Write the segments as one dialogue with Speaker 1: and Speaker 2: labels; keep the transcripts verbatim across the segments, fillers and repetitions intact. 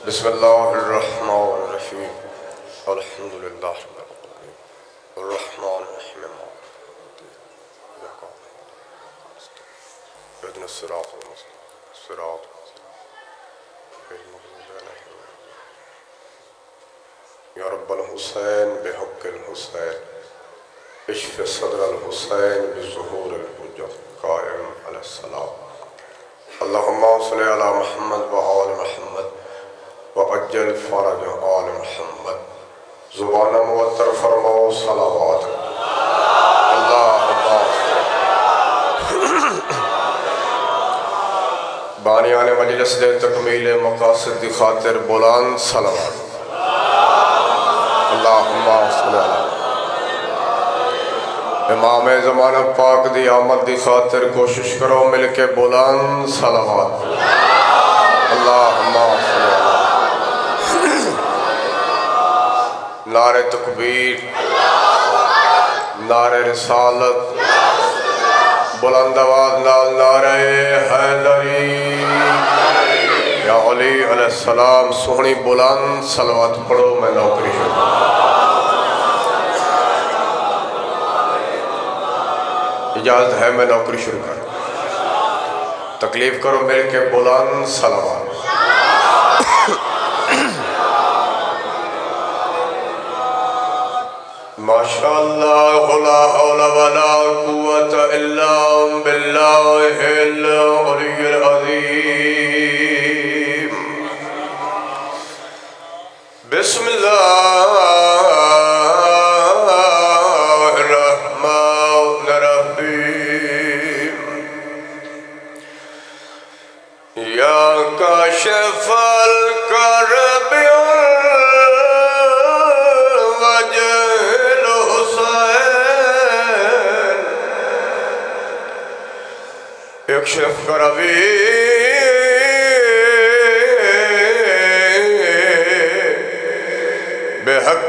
Speaker 1: بسم اللہ الرحمن الرحیم الحمدللہ رب العالمین الرحمن الرحیم اهدنا الصراط المستقيم صراط المغضوب عليهم یا رب الحسین بحق الحسین اشف صدر الحسین بظہور الحجت قائم علیہ السلام اللہم صلی علی محمد و آل محمد وعجل فرج آل محمد زبان موتر فرماؤ صلوات اللہم بانیان مجلس دے تکمیل مقاصد دی خاطر بلند صلوات اللہم صلی علی امام زمانہ پاک دی آمد دی خاطر کوشش کرو مل کے بلند صلوات اللہم صلی علی نعرہ تکبیر نعرہ رسالت بلند آواز نال نعرہ حیدری یا علی علیہ السلام سونی بلند صلوات پڑھو میں نوکری شروع اجازت ہے میں نوکری شروع کروں تکلیف کرو مل کے بلند صلوات ماشاءاللہ لا حول ولا قوة الا باللہ العلی العظیم بسم اللہ الرحمن الرحیم یا کاشف الکرب اکشف کربی بحق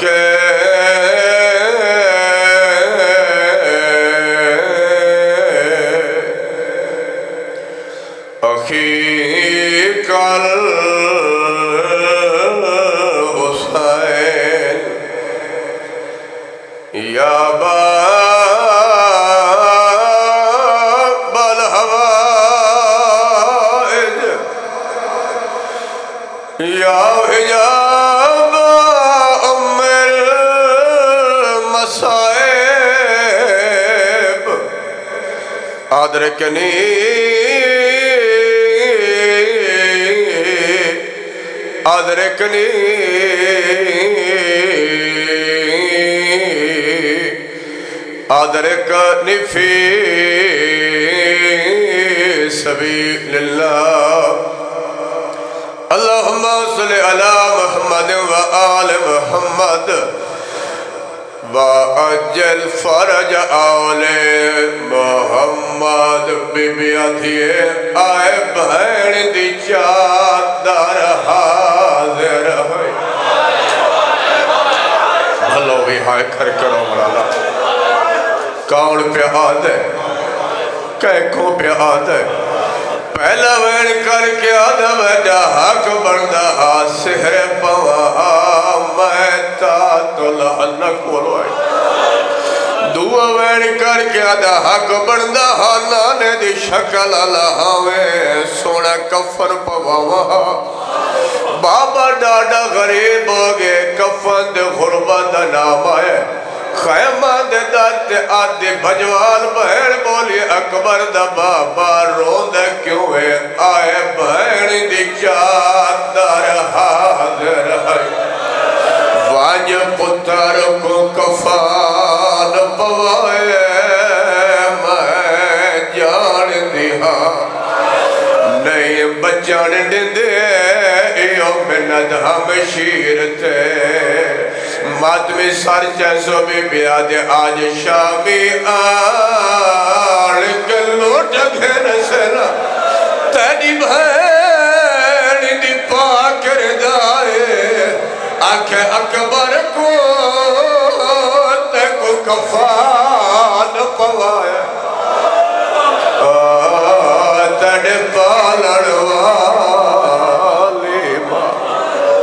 Speaker 1: اخیک الحسین یا با یا حجاب ام المصائب ادرکنی ادرکنی ادرکنی فی سبیل اللہ اللہم صلی علی محمد و آل محمد وعجل فرج آل محمد بی بی آتھیے آئے بہن دی چادر حاضر ہوئی بھلو بھی ہائے کر کرو مولانا کون پہ آدھے کہکوں پہ آدھے پہلا وین کر کے آدھا بیٹا حق بندہ سہر پوا میں تا تو لعنت کولوائے دعا وین کر کے آدھا حق بندہ نانے دی شکل اللہ سونا کفر پوا بابا ڈاڈا غریب ہو گئے کفن دے غربت نام آئے خیمہ دے داتے آدھے بھجوال بہن بولی اکبر دا بابا روندہ کیوں ہے آئے بہن دی چادر حاضر ہے وانج پتر کو کفان پوائے میں جان دیا نہیں بچان دندے ایو منت ہم شیرتے ماتمی سار چیسو بی بیاد آج شامی آل گلو ٹھگن سنا تیری بھین دی پاکر دائے آنکھ اکبر کو تیکو کفان پوائے تیڑ پالڑ والی ماں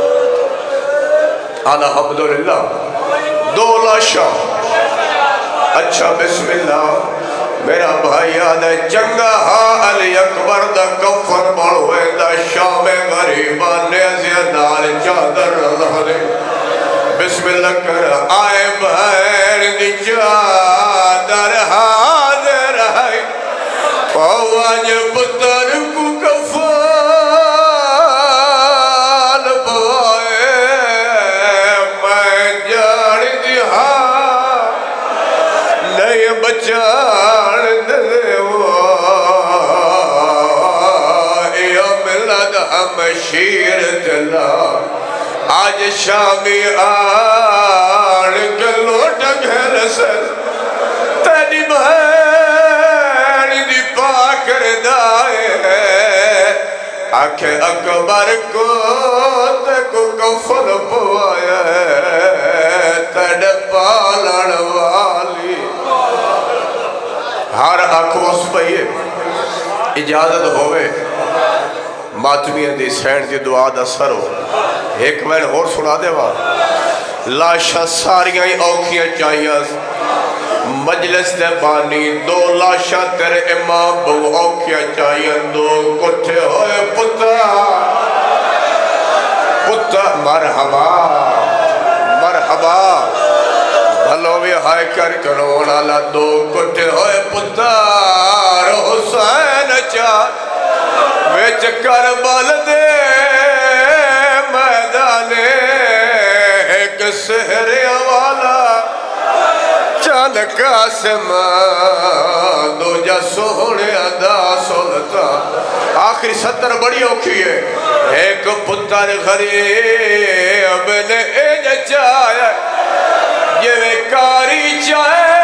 Speaker 1: الحمدللہ دو لاشا اچھا بسم اللہ میرا بھائی یاد ہے چنگا ہاں علی اکبر دا کفن بڑھوے دا شام غریبان نیزیا نال چادر اللہ دے بسم اللہ کر آئے بہر دی چادر حاضر ہے پاواج پتر کو کفن پوائے میں جان دی ہاں نئے بچان دے یا ملد ہم شیر دلا آج شامی آن کے لوٹ گھر سر تیری بہن دی پاکر دائے آنکھیں اکبر کو تے کو کفن پوائے تیڑ پالن والی ہر آنکھ اس پہیے اجازت ہوئے ماتمیہ دی سینڈ دی دعا دا سر ہو ایک میں نے اور سنا دے وہاں لاشا ساریاں اوکھیاں چاہیاں مجلس دے بانی دو لاشا تیرے امام بہو اوکھیاں چاہیاں دو کٹھے ہوئے پتا پتا مرحبا مرحبا بھلو بھی ہائے کر کرون اللہ دو کٹھے ہوئے پتا حسین چاہ ویچ کربل دے میدانے ایک سہر والا چاند قاسم دو جا سوڑے ادا سلطان آخری ستر بڑی اوکھی ہے ایک پتر غریب نے ایج چاہے یہ کاری چاہے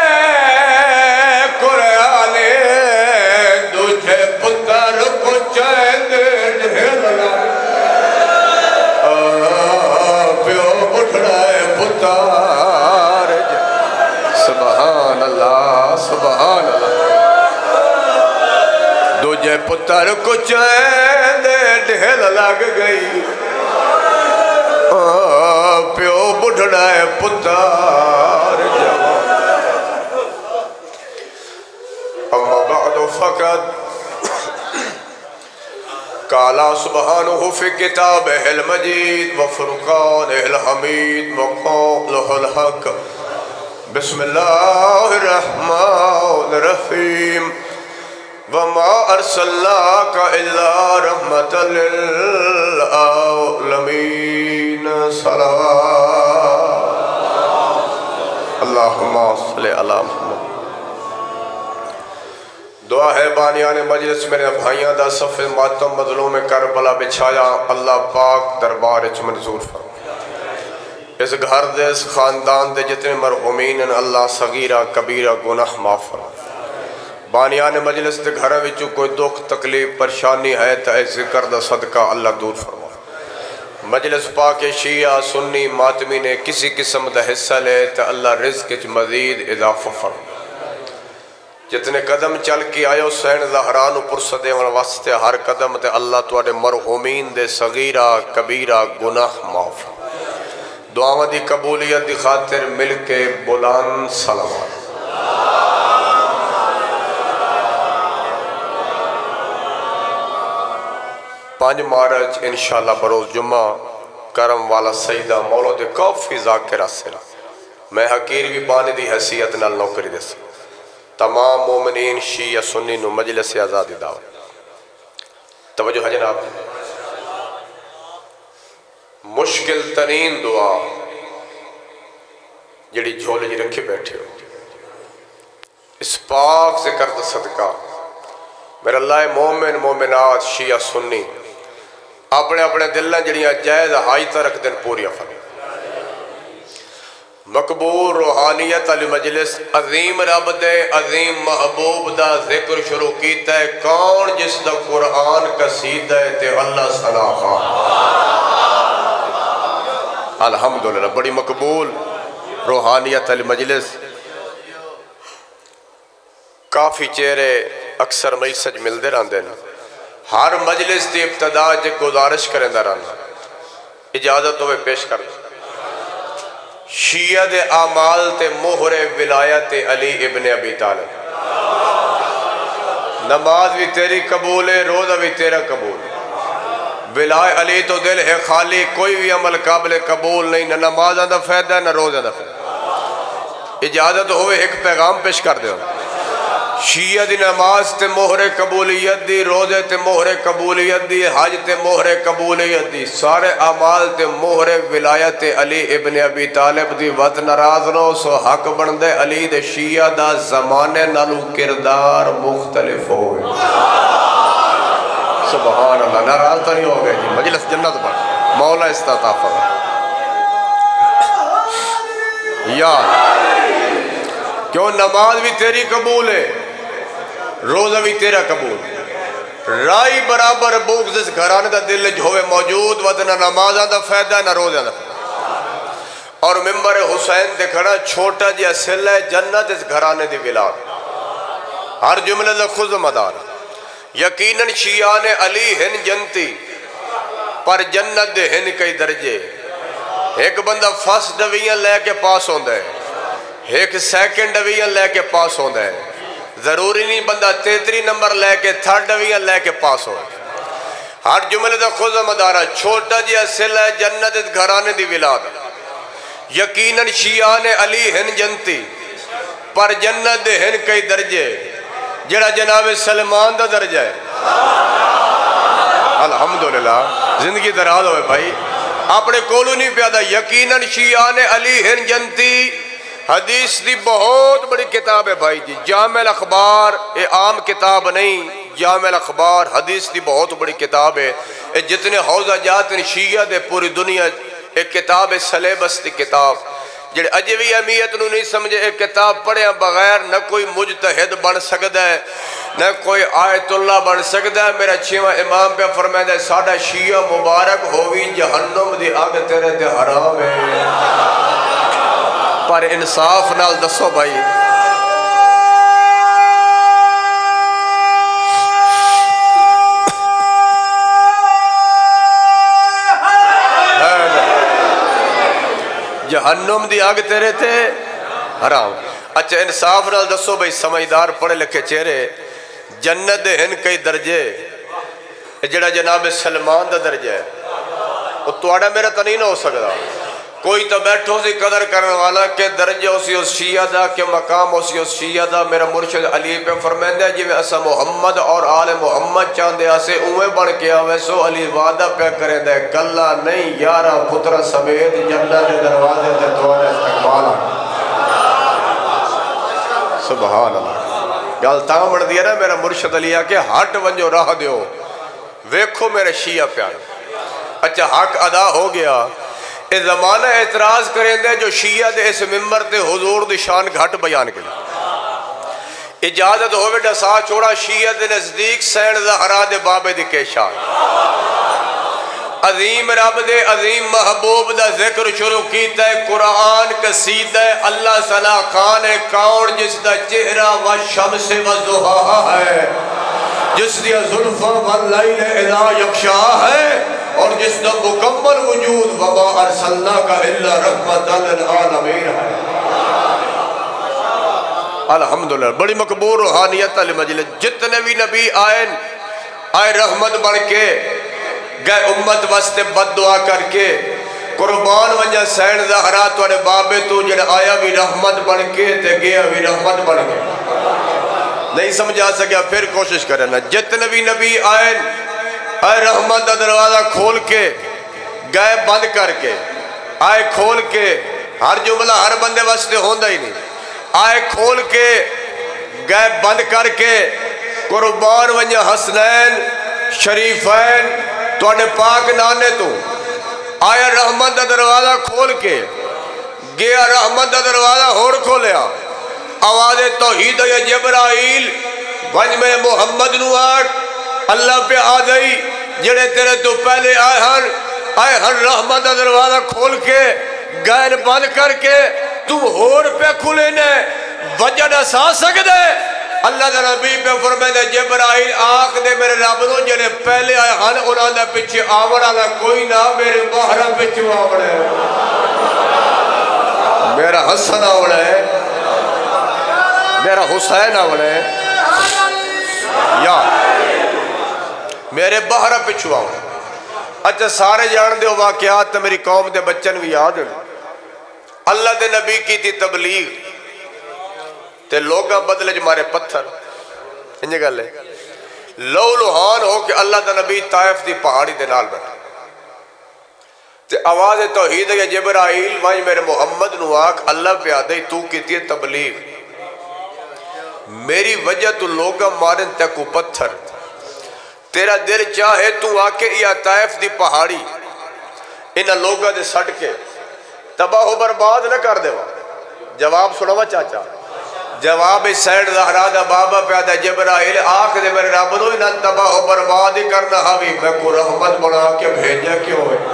Speaker 1: قرآنے دوجھے پتر کو چاہے ڈھیلنا پیو بٹھڑائے پتر سبحان اللہ سبحان اللہ دوجھے پتر کو چاہے ڈھیل لگ گئی پیو بٹھڑائے پتر اما بعد فقط قالا سبحانہ فی کتابہ المجید وفرقانہ الحمید وقولہ الحق بسم اللہ الرحمن الرحیم وما ارسلناک الا رحمت للعالمین صلوات اللہم صلی اللہ محمد دعا ہے بانیان مجلس میرے بھائیاں دا صف ماتم مظلوم کربلا بچھایا اللہ پاک دربار اچھ منظور فرما اس گھر دے اس خاندان دے جتنے مرحومین ہیں اللہ صغیرہ کبیرہ گناہ معاف فرما بانیان مجلس دے گھر وچوں کوئی دکھ تکلیف پریشانی ہے تا اے ذکر دا صدقہ اللہ دور فرما مجلس پاک شیعہ سنی ماتمی نے کسی قسم دا حصہ لے تا اللہ رزق اچھ مزید اضافہ فرما جتنے قدم چل کی آئے حسین زہران پرسدے واسطے ہر قدم تے اللہ تواڈے مرحومین دے صغیرہ کبیرہ گناہ معاف دعاواں دی قبولیت دی خاطر مل کے بلند صلوات پانچ مارچ انشاءاللہ بروز جمعہ کرم والا سیدہ مولود کافی ذاکرہ سرا میں حقیر بھی بانی دی حیثیت نال نوکری دے سکتا تمام مومنین شیعہ سنی نو مجلس آزادی دعوت توجہ ہے جناب مشکل ترین دعا جڑی جھولے جی رکھے بیٹھے ہو اس پاک سے کرتا صدقہ میرا اللہ مومن مومنات شیعہ سنی اپنے اپنے دلہ جڑیاں جائز حاجتہ رکھ دن پوری فرما مقبول روحانیت علی مجلس عظیم رب دے عظیم محبوب دا ذکر شروع کیتا ہے کون جس دا قرآن قصیدہ ہے تے اللہ ثنا خان الحمدللہ بڑی مقبول روحانیت علی مجلس کافی چہرے اکثر میسج مل دے رہن دینا ہر مجلس دی ابتدا جے گزارش کریں دا رہنا اجازت ہوئے پیش کر شیعہ دے اعمال تے مہر ولایت علی ابن ابی طالب. نماز بھی تیری قبول ہے، روزہ بھی تیرا قبول ہے. ولایت علی تو دل ہے خالی، کوئی بھی عمل قابل قبول نہیں، نہ نماز دا فائدہ نہ روزہ دا فائدہ. اجازت ہوئے ایک پیغام پیش کر دے. شیعہ دی نماز تے مہر قبولیت دی، روزے تے مہر قبولیت دی، حج تے مہر قبولیت دی، سارے اعمال تے مہر ولایت علی ابن ابی طالب دی. وقت ناراض نو سو حق بن دے علی دے شیعہ دا زمانے نالو کردار مختلف ہوئے. سبحان اللہ. ناراض تو نہیں ہو گئے جی، مجلس جنت پر مولا استطاف یا کیوں نماز بھی تیری قبول ہے، روزہ بھی تیرا قبول ہے. رائی برابر بغض اس گھرانے دا دل جو ہوئے موجود وقت نہ نماز دا فائدہ نہ روزہ دا فائدہ. اور ممبر حسین دے کھڑا چھوٹا جی اصل ہے جنت اس گھرانے دی ولاد. ہر جملے دا خود مدار. یقیناً شیعان علی ہن جنتی پر جنت دے ہن کئی درجے. ایک بندہ فرسٹ ڈویژن لے کے پاس ہوندہ ہے، ایک سیکنڈ ڈویژن لے کے پاس ہوندہ ہے. ضروری نہیں بندہ تیتری نمبر لے کے تھرڈ ڈویژن لے کے پاس ہو. ہر جملے دا خود مدارہ چھوٹا جی اصل ہے جنت اس گھرانے دی ولاد. یقیناً شیعان علی ہن جنتی پر جنت دے ہن کئی درجے. جڑا جناب سلمان دا درجہ ہے. الحمدللہ زندگی دراز ہوئے بھائی، اپنے کولو نہیں پیادا. یقیناً شیعان علی ہن جنتی حدیث دی بہت بڑی کتاب ہے بھائی جی. جامع الاخبار یہ عام کتاب نہیں، جامع الاخبار حدیث دی بہت بڑی کتاب ہے. جتنے حوضہ جات ہیں شیعہ دے پوری دنیا ایک کتاب ہے، سلیبس دی کتاب. جڑے اجوی اہمیت نو نہیں سمجھے ایک کتاب پڑھے بغیر نہ کوئی مجتہد بن سکتا ہے، نہ کوئی آیت اللہ بن سکتا ہے. میرا چھواں امام پہ فرمائے ہے ساڑھا شیعہ مبارک ہوئی جہنم دی آگ تیرے تے حرام ہے. پر انصاف نال دسو بھائی، جہنم دی آگ تیرے تے حرام. اچھا انصاف نال دسو بھائی، سمجھدار پڑھے لکھے چہرے، جنت دے ہن کئی درجے. جڑا جناب سلمان دا درجہ ہے وہ توڑا میرا تا نہیں نہ ہو سکتا. کوئی تو بیٹھو سی قدر کرنے والا کہ درجہ اسی اس شیعہ دا، کہ مقام اسی اس شیعہ دا. میرا مرشد علی پہ فرمائندہ جی میں اسا محمد اور آل محمد چاندے آسے اوے بڑھ کے آوے سو علی وعدہ پہ کریں دے کلہ نہیں یارہ پترہ سمیت جنت دے دروازے دے دوارے استقبالا. سبحان اللہ. گل تاں بڑھ دیا نا میرا مرشد علی کہ ہٹ ونجو راہ دیو ویکھو میرے شیعہ پیار. اچھا حق ادا ہو گیا. اس زمانہ اعتراض کریں دے جو شیعہ دے اس ممبر تے حضور دی شان گھٹ بیان کے لئے اجازت ہوئے ڈسا چھوڑا شیعہ دے نزدیک سین زہرا دے بابے دی کیشان. عظیم رب دے عظیم محبوب دا ذکر شروع کیتا ہے. قرآن قصیدہ ہے اللہ صلاح خان ہے کون جس دا چہرہ و شمس و ضحا ہے، جس دیا ظلفہ و لیل اذا یکشا ہے، اور جس کا مکمل وجود وما ارسلنا کا الا رحمت للعالمین ہے. الحمدللہ بڑی مقبول روحانیت علی مجلس. جتنے بھی نبی آئے آئے رحمت بڑھ کے گئے امت واسطے بد دعا کر کے قربان ونجا سین زہرا توڑے بابے تو جڑے آیا بھی رحمت بڑھ کے تے گیا بھی رحمت بڑھ کے. نہیں سمجھا سکیا پھر کوشش کرنا. جتنے بھی نبی آئے آئے رحمت دا دروازہ کھول کے گئے بند کر کے آئے کھول کے. ہر جملہ ہر بندے واسطے ہوندہ ہی نہیں. آئے کھول کے گئے بند کر کے قربان ونجا حسنین شریفین توڑے پاک نانے تو آیا رحمت دا دروازہ کھول کے گیا. رحمت دا دروازہ ہوڑ کھولیا. آواز توحید یا جبرائیل ونج میں محمد نو آٹھ اللہ پہ آدھائی جڑے تیرے تو پہلے آئے ہن آئے ہن رحمت دا دروازہ کھول کے گائن بند کر کے تو ہور پہ کھلے نے وجہ نہ سا سکتے. اللہ دا نبی پہ فرمائے دے جبرائیل آنکھ دے میرے رب نو جڑے پہلے آئے ہن انہاں دے پچھے آوڑا نہ کوئی نہ میرے باہرہ پچھے آوڑے. میرا حسن آوڑا ہے، میرا حسین آوڑا ہے، یا میرے بہرہ پچھو آؤں. اچھا سارے جان دے واقعات میری قوم دے بچن بھی یاد ہیں. اللہ دے نبی کی تھی تبلیغ تے لوگاں بدلے جمارے پتھر انجھے گا لے لو لوہان ہو کہ اللہ دا نبی طائف دی پہاڑی دے نال بیٹھا تے آواز توحید ہے جبرائیل وائیں میرے محمد نواک اللہ پہ آدھے تو کیتی ہے تبلیغ میری وجہ تو لوگاں مارن تکو پتھر تیرا دل چاہے تو آکے یا طائف دی پہاڑی انہا لوگاں دے سٹ کے تباہ و برباد نہ کر دے وا. جواب سنوا چاچا جواب سیڈ زہرا دا بابا پیادا جبرائیل آنکھ دے میرے رب نو انہا تباہ و برباد ہی کرنا حوی میں کو رحمت بنا کے بھیجا کیوں ہے.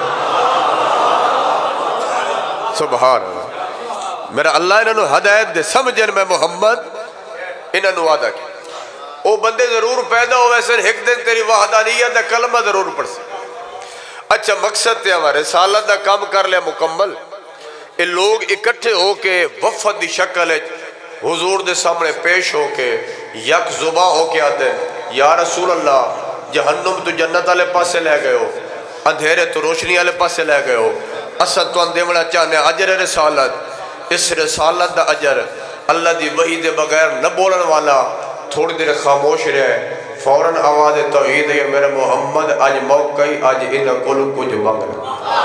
Speaker 1: سبحان اللہ میرا اللہ انہوں نے ہدایت دے سمجھن میں محمد انہوں نے وعدہ کی او بندے ضرور پیدا ہو ویسے ایک دن تیری وحدانیت دا کلمہ ضرور پڑھ سے. اچھا مقصد تے ہمارے سالت دا کام کر لیا مکمل. یہ لوگ اکٹھے ہو کے وفد دی شکل حضور دے سامنے پیش ہو کے یک زبا ہو کے آتے یا رسول اللہ جہنم تو جنت والے پاسے لے گئے ہو اندھیرے تو روشنی والے پاسے لے گئے ہو اسد تو اندیمنا چاہنے اجر رسالت اس رسالت دا اجر اللہ دی وحی دے بغیر نہ بولن والا تھوڑی دیر خاموش رہے فوراً آواز توحید ہے میرے محمد آج موقعی آج انہ کل کچھ مانگ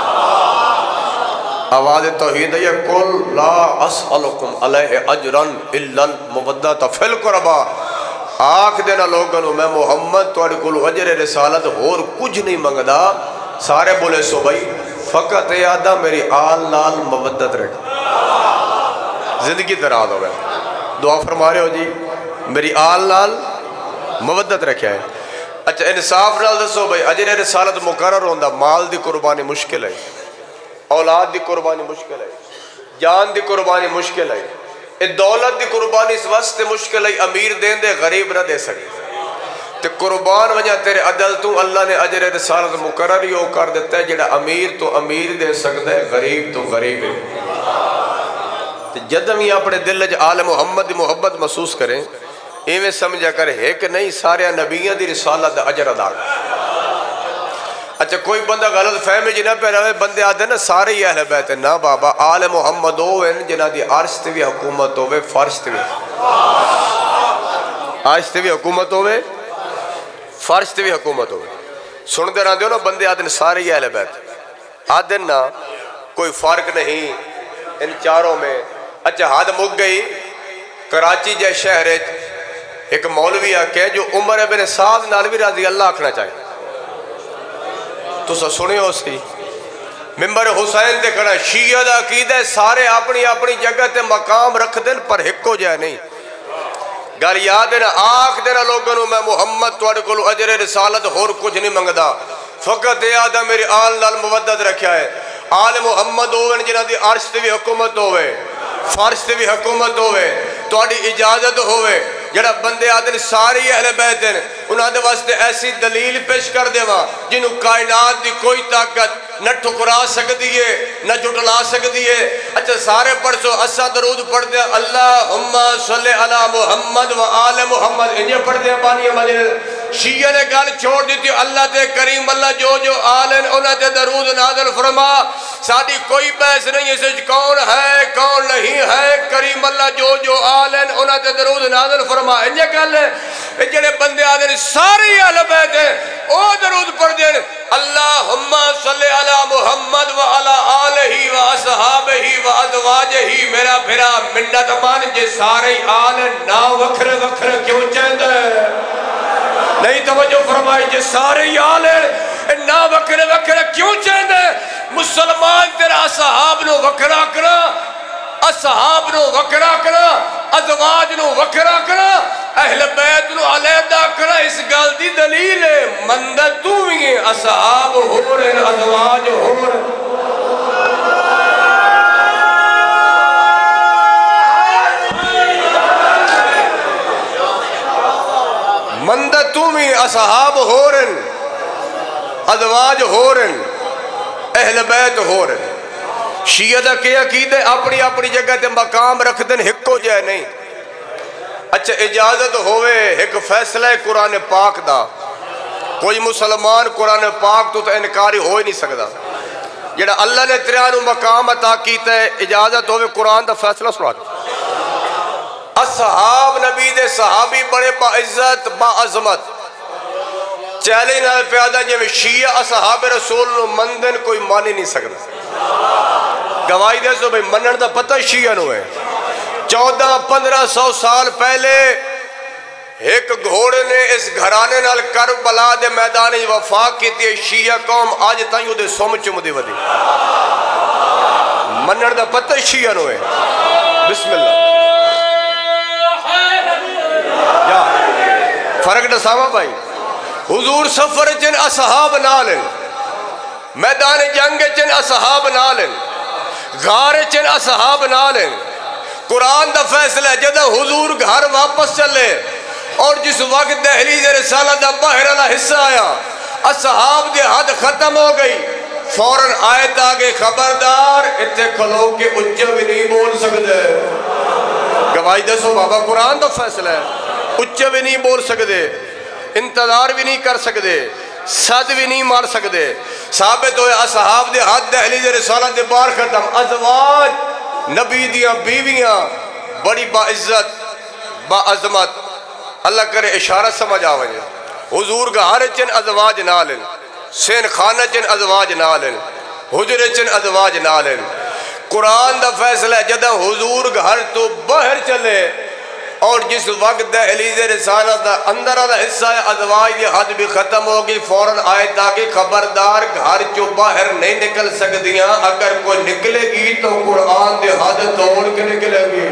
Speaker 1: آواز توحید ہے کل لا اسألکم علیہ اجرن الا المودۃ فی القربا آنکھ دینا لوگنو میں محمد توڑی کل اجر رسالت اور کچھ نہیں مانگدا. سارے بولے سو بھائی فقط یادہ میری آل نال مودت رکھ زندگی دراد ہو گئے دعا فرما رہے ہو جی میری آل نال مودت رکھا ہے. اچھا انصاف نال دسو بھائی اجر رسالت مقرر ہوندہ مال دی قربانی مشکل ہے اولاد دی قربانی مشکل ہے جان دی قربانی مشکل ہے دولت دی قربانی اس وقت مشکل ہے امیر دین دے غریب نہ دے سکے تے قربان وجہ تیرے عدل تو اللہ نے اجر رسالت مقرر ہی ہو کر دیتا ہے جڑا امیر تو امیر دے سکتا ہے غریب تو غریب ہے. جدم ہی اپنے دل جا آل محمد دی محبت محسوس کریں ایویں سمجھا کرے ہے کہ نہیں سارے نبیوں دی رسالت اجر ادا. اچھا کوئی بندہ غلط فہمی جی نہ پہ رہے بندے آتے نا سارے ہی اہل بیت ہیں نا بابا آل محمد ہوئے جنہ دی عرش تے بھی حکومت ہوئے فرش تے بھی عرش تے بھی حکومت ہوئے فرش تے بھی حکومت ہوئے سن دے رہا دیو نا بندے آتے سارے ہی اہل بیت آتے نا کوئی فرق نہیں ان چاروں میں. اچھا حد مک گئی کراچی جائے شہر ایک مولوی آکے جو عمر ابن سعد نالوی رضی اللہ آکھنا چاہے تو سا سنے ہو سی ممبر حسین دے کھڑا شیعہ دا عقیدہ سارے اپنی اپنی جگہ تے مقام رکھ دیں پر ہک ہو جائے نہیں. گل یاد ہے نا آنکھ دینا لوگوں میں محمد توڑے کلو اجر رسالت اور کچھ نہیں منگدا فقط یاد ہے میری آل نال مودت رکھیا ہے. آل محمد ہوئے جنہ دی عرش تے بھی حکومت ہوئے فرش تے بھی حکومت ہوئے توڑی اجازت ہوئے جڑا بندے آدھن ساری اہل بیت ہیں انہاں دے واسطے ایسی دلیل پیش کر دے وہاں جنہوں کائنات دی کوئی طاقت نہ ٹھکرا سکتی ہے نہ جھٹلا سکتی ہے. اچھا سارے پڑھ سو اسا درود پڑھ دے اللہم صلی علی محمد و آل محمد انجھے پڑھ دے پانی مجھے شیعہ نے گال چھوڑ دیتی اللہ تے کریم اللہ جو جو آلن انہاں تے درود نازل فرما. ساری کوئی بحث نہیں ہے سچ کون ہے کون نہیں ہے کریم اللہ جو جو آلن انہاں تے درود نازل فرما. انجھے گل ہے جڑے بندے آدھے ساری اہل بیت ہیں او درود پڑھ دیں اللہم صلی علی محمد و علی آلہ و اصحابہ و ازواجہ. میرا پھرا منت مان جے سارے آل نا وکھر وکھر کیوں چاہتا ہے نہیں توجہ فرمائی جے سارے آل نا وکھر وکھر کیوں چاہتا ہے. مسلمان تیرا اصحاب نو وکھرا کرا اصحاب نو وکھرا کرا ازواج نو وکھرا کرا اہل بیت نو علیحدہ کرا اس گل دی دلیل ہے مندت تو بھی اصحاب ہو رہے ازواج ہو رہے مندت تو بھی اصحاب ہو رہے ازواج ہو رہے اہل بیت ہو رہے. شیعہ دا کیا عقیدہ اپنی اپنی جگہ تے مقام رکھ دن ہکو جائے نہیں. اچھا اجازت ہوئے ایک فیصلہ ہے قرآن پاک دا، کوئی مسلمان قرآن پاک تو تو انکاری ہو ہی نہیں سکتا. جڑا اللہ نے تریانو مقام عطا کیتا ہے، اجازت ہوئے قرآن دا فیصلہ سنا دے. اصحاب نبی دے صحابی بڑے با عزت با عظمت چیلنج نال پیادا جے میں شیعہ اصحاب رسول نو مندن کوئی مانی نہیں سکتا. گواہی دے سو بھئی منن دا پتہ شیعہ نو ہے. چودہ پندرہ سو سال پہلے ایک گھوڑے نے اس گھرانے نال کربلا دے میدان وفاق کی تھی. شیعہ قوم آج تائیوں دے سوم چم دے ودی منن دا پتہ شیعہ نو ہے. بسم اللہ یا فرق نسامہ بھائی. حضور سفر چن اصحاب نالن، میدان جنگ چن اصحاب نالن، غار چن اصحاب نالن. قرآن دا فیصلہ ہے جدہ حضور گھر واپس چلے اور جس وقت دہلیز رسالہ دا باہر والا حصہ آیا، اصحاب دی حد ختم ہو گئی. فوراً آیت آگے خبردار اتنے کھلو کے اچھا بھی نہیں بول سکتے. گواہی دسو بابا قرآن دا فیصلہ ہے. اچھا بھی نہیں بول سکتے، انتظار بھی نہیں کر سکتے، صد بھی نہیں مار سکتے. ثابت ہوئے اصحاب دے حد دہلیز رسالہ دے بار ختم. ازواج نبی دیاں بیویاں بڑی با عزت با عظمت. اللہ کرے اشارہ سمجھ آوے. حضور گھر چن ازواج نالن، سین خانہ چن ازواج نالن، حجر چن ازواج نالن. قرآن دا فیصلہ ہے جدہ حضور گھر تو باہر چلے اور جس وقت دہلیز رسالہ دا اندر والا حصہ ہے ازواج دی حد بھی ختم ہوگی. فوراً آئے تاکہ خبردار گھر چو باہر نہیں نکل سکتیاں. اگر کوئی نکلے گی تو قرآن دی حد توڑ کے نکلے گی.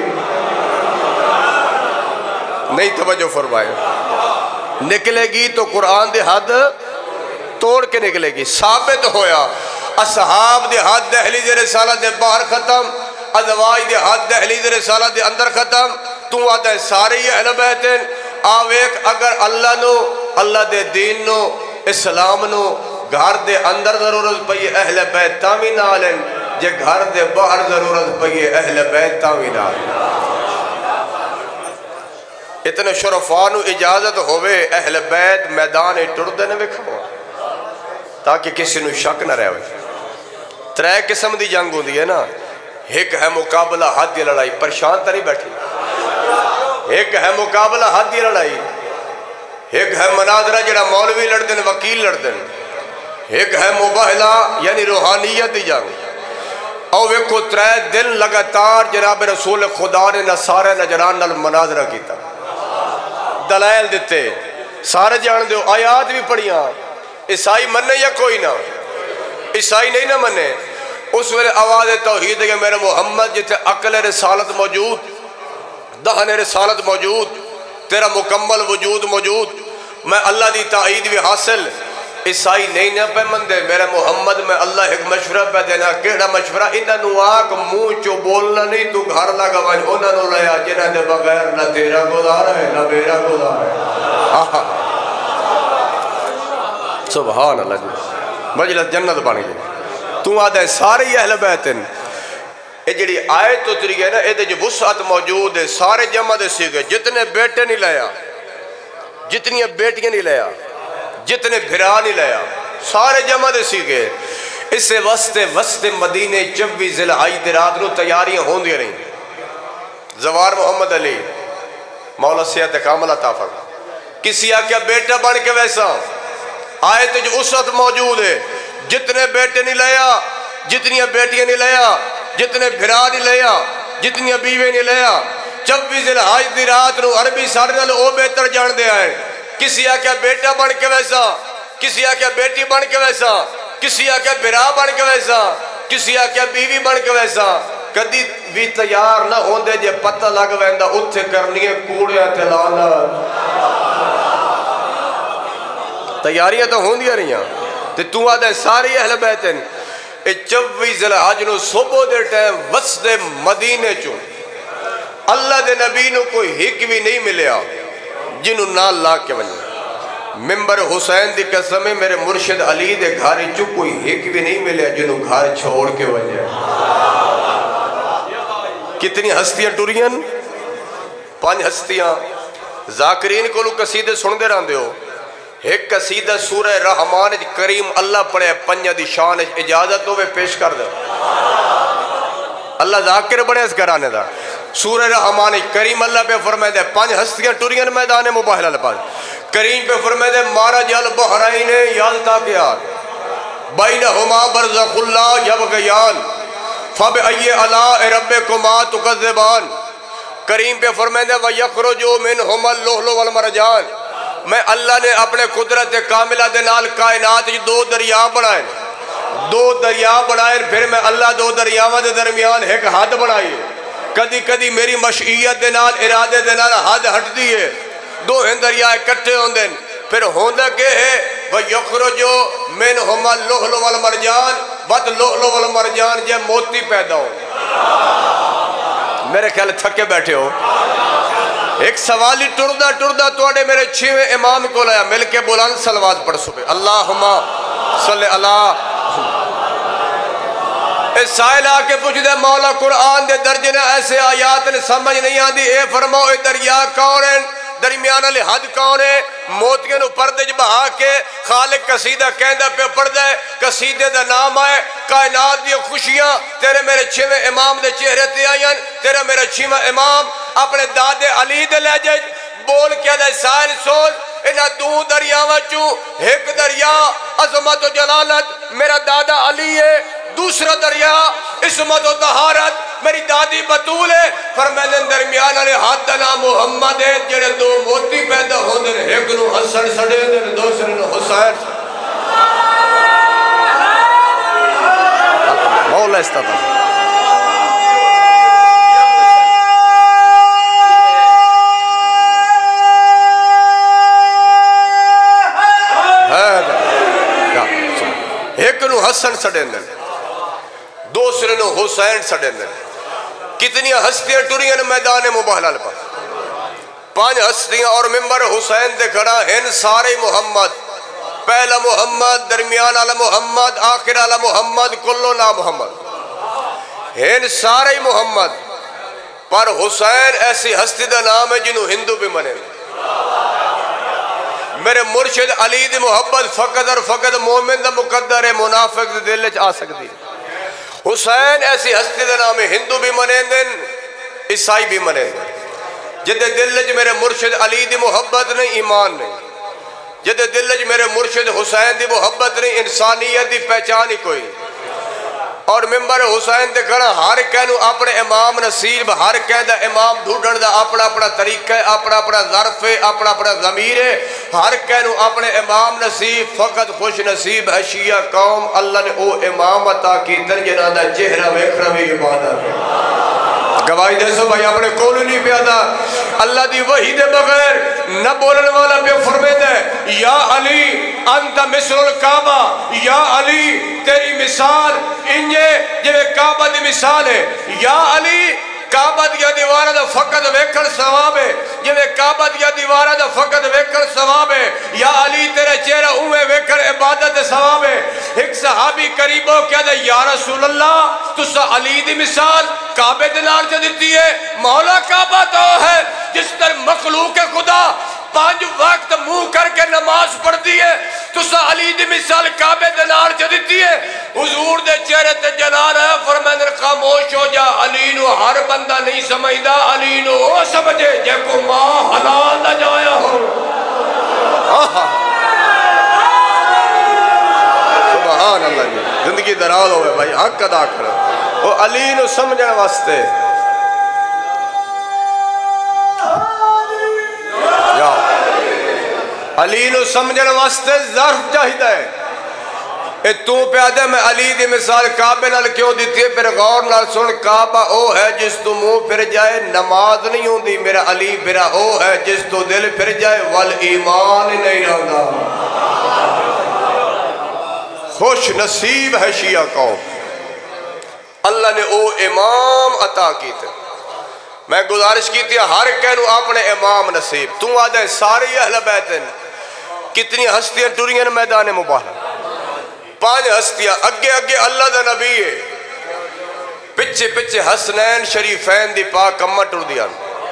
Speaker 1: نہیں توجہ فرمائے. نکلے گی تو قرآن دی حد توڑ کے نکلے گی. ثابت ہویا اصحاب دی حد دہلیز رسالہ دے باہر ختم، ازواج دی حد دہلیز رسالہ دے اندر ختم. تو آدھا ہے سارے یہ اہل بیت ہیں. آویک اگر اللہ نو اللہ دے دین نو اسلام نو گھر دے اندر ضرورت پئی اہل بیت تاوی نالن، جے گھر دے باہر ضرورت پئی اہل بیت تاوی نالن. اتنے شرفانو اجازت ہوئے اہل بیت میدان ٹردے نے وکھو تاکہ کسی نو شک نہ رہے ہوئے. ترے قسم دی جنگ ہوں دی ہے نا. ایک ہے مقابلہ حد دی لڑائی، پریشان تا نہیں بیٹھی. ایک ہے مقابلہ حد دی لڑائی. ایک ہے مناظرہ جڑا مولوی لڑدن وکیل لڑدن. ایک ہے مباہلہ یعنی روحانیت دی جنگ. اور ویکھو ترے دن لگاتار جناب رسول خدا نے نصارہ نجران نال مناظرہ کیتا، دلائل دیتے، سارے جان دیو، آیات بھی پڑھیاں. عیسائی مننے یا کوئی نہ عیسائی نہیں نہ مننے. اس ویلے آواز توحید ہے کہ میرے محمد جتے عقل رسالت موجود، دہن رسالت موجود، تیرا مکمل وجود موجود، میں اللہ دی تائید بھی حاصل. عیسائی نہیں نہ پہ مندے میرے محمد میں اللہ ایک مشورہ پہ دینا. کیڑا مشورہ؟ انہاں نو آگ منہ چو بولنا نہیں، تو گھر لگا وائن انہاں نو لیا جنہ دے بغیر نہ تیرا گزارا ہے نہ میرا گزارا ہے. سبحان اللہ جی. مجلس جنت بانی جی. تو آدھا ہے سارے یہ اہل بیت ہیں. یہ جڑی آیت اتری ہے نا، یہ جو وسعت موجود ہے، سارے جمع دے سیگے. جتنے بیٹے نہیں لیا، جتنی بیٹیاں نہیں لیا، جتنے بھرا نہیں لیا، سارے جمع دے سیگے. اس سے وستے وستے مدینے چوبی ذوالحج دی رات نو تیاریاں ہون دی رہی. زوار محمد علی مولا صحت کاملہ عطا فرما. کسی آکیا بیٹا بن کے ویسا. آیت جو وسعت موجود ہے. جتنے بیٹے نہیں لیا، جتنی بیٹیاں نہیں لیا، جتنے بھرا نہیں لیا، جتنی بیوے نہیں لیا. چوبیس ذوالحج دی رات نو عربی سارے نال او بہتر جان دے آئے. کسی آکیا بیٹا بن کے ویسا، کسی آکیا بیٹی بن کے ویسا، کسی آکیا بھرا بن کے ویسا، کسی آکیا بیوی بن کے ویسا. کدی بھی تیار نہ ہوندے جے پتہ لگ ویندا اتھے کرنی ہے کوڑیاں تے لعنت. تیاریاں تو ہوندیاں رہیاں. تے تو آدھے ساری اہل بیت ہیں. اے چوبیس ذوالحج نو صبح دے ٹائم وسط مدینے چوں اللہ دے نبی نو کوئی ہک بھی نہیں ملیا جنہوں نال لا کے ونجے. ممبر حسین دی قسم میرے مرشد علی دے گھر چو کوئی ایک بھی نہیں ملے جنہوں گھر چھوڑ کے وجہ کتنی ہستیاں ٹوریاں پانچ ہستیاں ذاکرین کو لوگ قصیدے سن دے رہن دے ہو ایک قصیدہ سورہ رحمان کریم اللہ پڑھے پنجہ دی شان اجازت ہوئے پیش کر دے اللہ ذاکر بڑے اس گھرانے دا سورہ رحمان کریم اللہ پہ فرمائے دے پانچ ہستیاں ٹوریاں میدان مباہلہ لپاس کریم پہ فرمائے دے مارا جل بحرائن یالتا کے آن بینہما برزخ اللہ یبغیان فب ای علاء ربکما تکذبان کریم پہ فرمائے دے وَيَخْرُجُ مِنْهُمَا اللُّؤْلُؤُ وَالْمَرْجَانُ میں اللہ نے اپنے قدرت کاملہ دے نال کائنات دو دریا بنائیں دو دریا بنائیں پھر میں اللہ دو دریاواں دے درمیان ایک حد بنائی کدی کدی میری مشیت دے نال ارادے دے نال حد ہٹ دیئے دو ہیں دریا اکٹھے ہوں دیں پھر ہوندہ کے ہے وَيَخْرُجُ مِنْهُمَا اللُّؤْلُؤُ وَالْمَرْجَانُ وَتْ لُؤْلُؤُ وَالْمَرْجَانُ جے موتی پیدا ہوں میرے خیال تھکے بیٹھے ہو ایک سوالی ٹردہ ٹردہ توڑے میرے چھویں امام کو لیا مل کے بلند صلوات پڑھ سبے اللہم صلی اللہ اس سائل آکے پوچھ دے مولا قرآن دے درجے نے ایسے آیات نے سمجھ نہیں آدھی اے فرماؤ اے دریا کون ہے درمیان علی حد کون ہے موتیاں نو پردے جب بہا کے خالق قصیدہ کہندہ پہ پڑھ دے قصیدے دا نام آئے کائنات دی خوشیاں تیرے میرے چھویں امام دے چہرے تے آئین تیرے میرے چھویں امام اپنے دادے علی دے لے جائے بول کیا دے سائل سول انہا دو دریاواں چوں ایک دریا عظمت و جلالت میرا دادا علی ہے دوسرا دریا عصمت و طہارت میری دادی بطول ہے فرمائے درمیان علی حد دنا محمد ہے جڑے دو موتی پیدا ہوں دن ایک نو حسن سڑے دن دوسرے نو حسین مولا استفاد ایک نو حسن سڑے دن دوسرے نو حسین سڑے دن کتنی ہستیاں ٹوریاں میدان مباہلہ پاس پانچ ہستیاں اور ممبر حسین دے کھڑا ہن سارے محمد پہلا محمد درمیان والا محمد آخر والا محمد کلو نا محمد ہن سارے محمد پر حسین ایسی ہستی دا نام ہے جنہوں ہندو بھی منے میرے مرشد علی دی محبت فقط اور فقط مومن دا مقدر ہے منافق دے دل آ سکتی حسین ایسی ہستی دا نام ہے ہندو بھی منیں دن عیسائی بھی منیں دن جدے دل چ میرے مرشد علی دی محبت نہیں ایمان نہیں جدے دل چ میرے مرشد حسین دی محبت نہیں انسانیت دی پہچان ہی کوئی اور ممبر حسین دے کھڑا ہر کہنو اپنے امام نصیب ہر کہہ دا امام ڈھونڈن دا اپنا اپنا طریقہ ہے اپنا اپنا ظرف ہے اپنا اپنا ضمیر ہے ہر کہنو اپنے امام نصیب فقط خوش نصیب ہے شیعہ قوم اللہ نے او امام عطا کی ترجنہ دا چہرہ ویکھنا بھی عبادت ہے گواہی دے سو بھائی اپنے کولو نہیں پیادا اللہ دی وحی دے بغیر نہ بولن والا پہ فرمے دے یا علی انت مثل الکعبہ یا علی تیری مثال انجے جو کعبہ دی مثال ہے یا علی کعبہ دیا دیوارہ دا فقط ویکھر ثواب ہے جو کعبہ دیا دیوارہ دا فقط ویکھر ثواب ہے یا علی تیرے چہرہ اوے ویکھر عبادت ثواب ہے ایک صحابی قریبوں کیا دے یا رسول اللہ تو سا علی دی مثال کعبہ دنار سے دیتی ہے مولا کعبہ تو ہے جس در مخلوق خدا پانچ وقت منہ کر کے نماز پڑھتی ہے تو سا علی دی مثال کعبہ دنار سے دیتی ہے حضور دے چہرے تے جلال ہے فرمائے خاموش ہو جا علی نو ہر بندہ نہیں سمجھدا علی نو وہ سمجھے جے کو ماں حلال نہ جایا ہو سبحان اللہ جی زندگی دراز ہوئے بھائی حق ادا کرو وہ علی نو سمجھنے واسطے علی نو سمجھنے واسطے ظرف چاہیدہ ہے اے تو پیادہ میں علی دی مثال کعبہ نال کیوں دیتی ہے پھر غور نال سن کعبہ او ہے جس تو منہ پھر جائے نماز نہیں ہوں دی میرا علی پھرا او ہے جس تو دل پھر جائے والایمان نہیں رہا خوش نصیب ہے شیعہ قوم اللہ نے او امام عطا کی تھے میں گزارش کی تھی ہر کہنو اپنے امام نصیب تو آدھے ساری اہل بیت کتنی ہستیاں ٹریاں میدان مبارک، پانچ ہستیاں اگے اگے اللہ دا نبی ہے، پچھے پچھے حسنین شریفین دی پاک امہ ٹر دیا،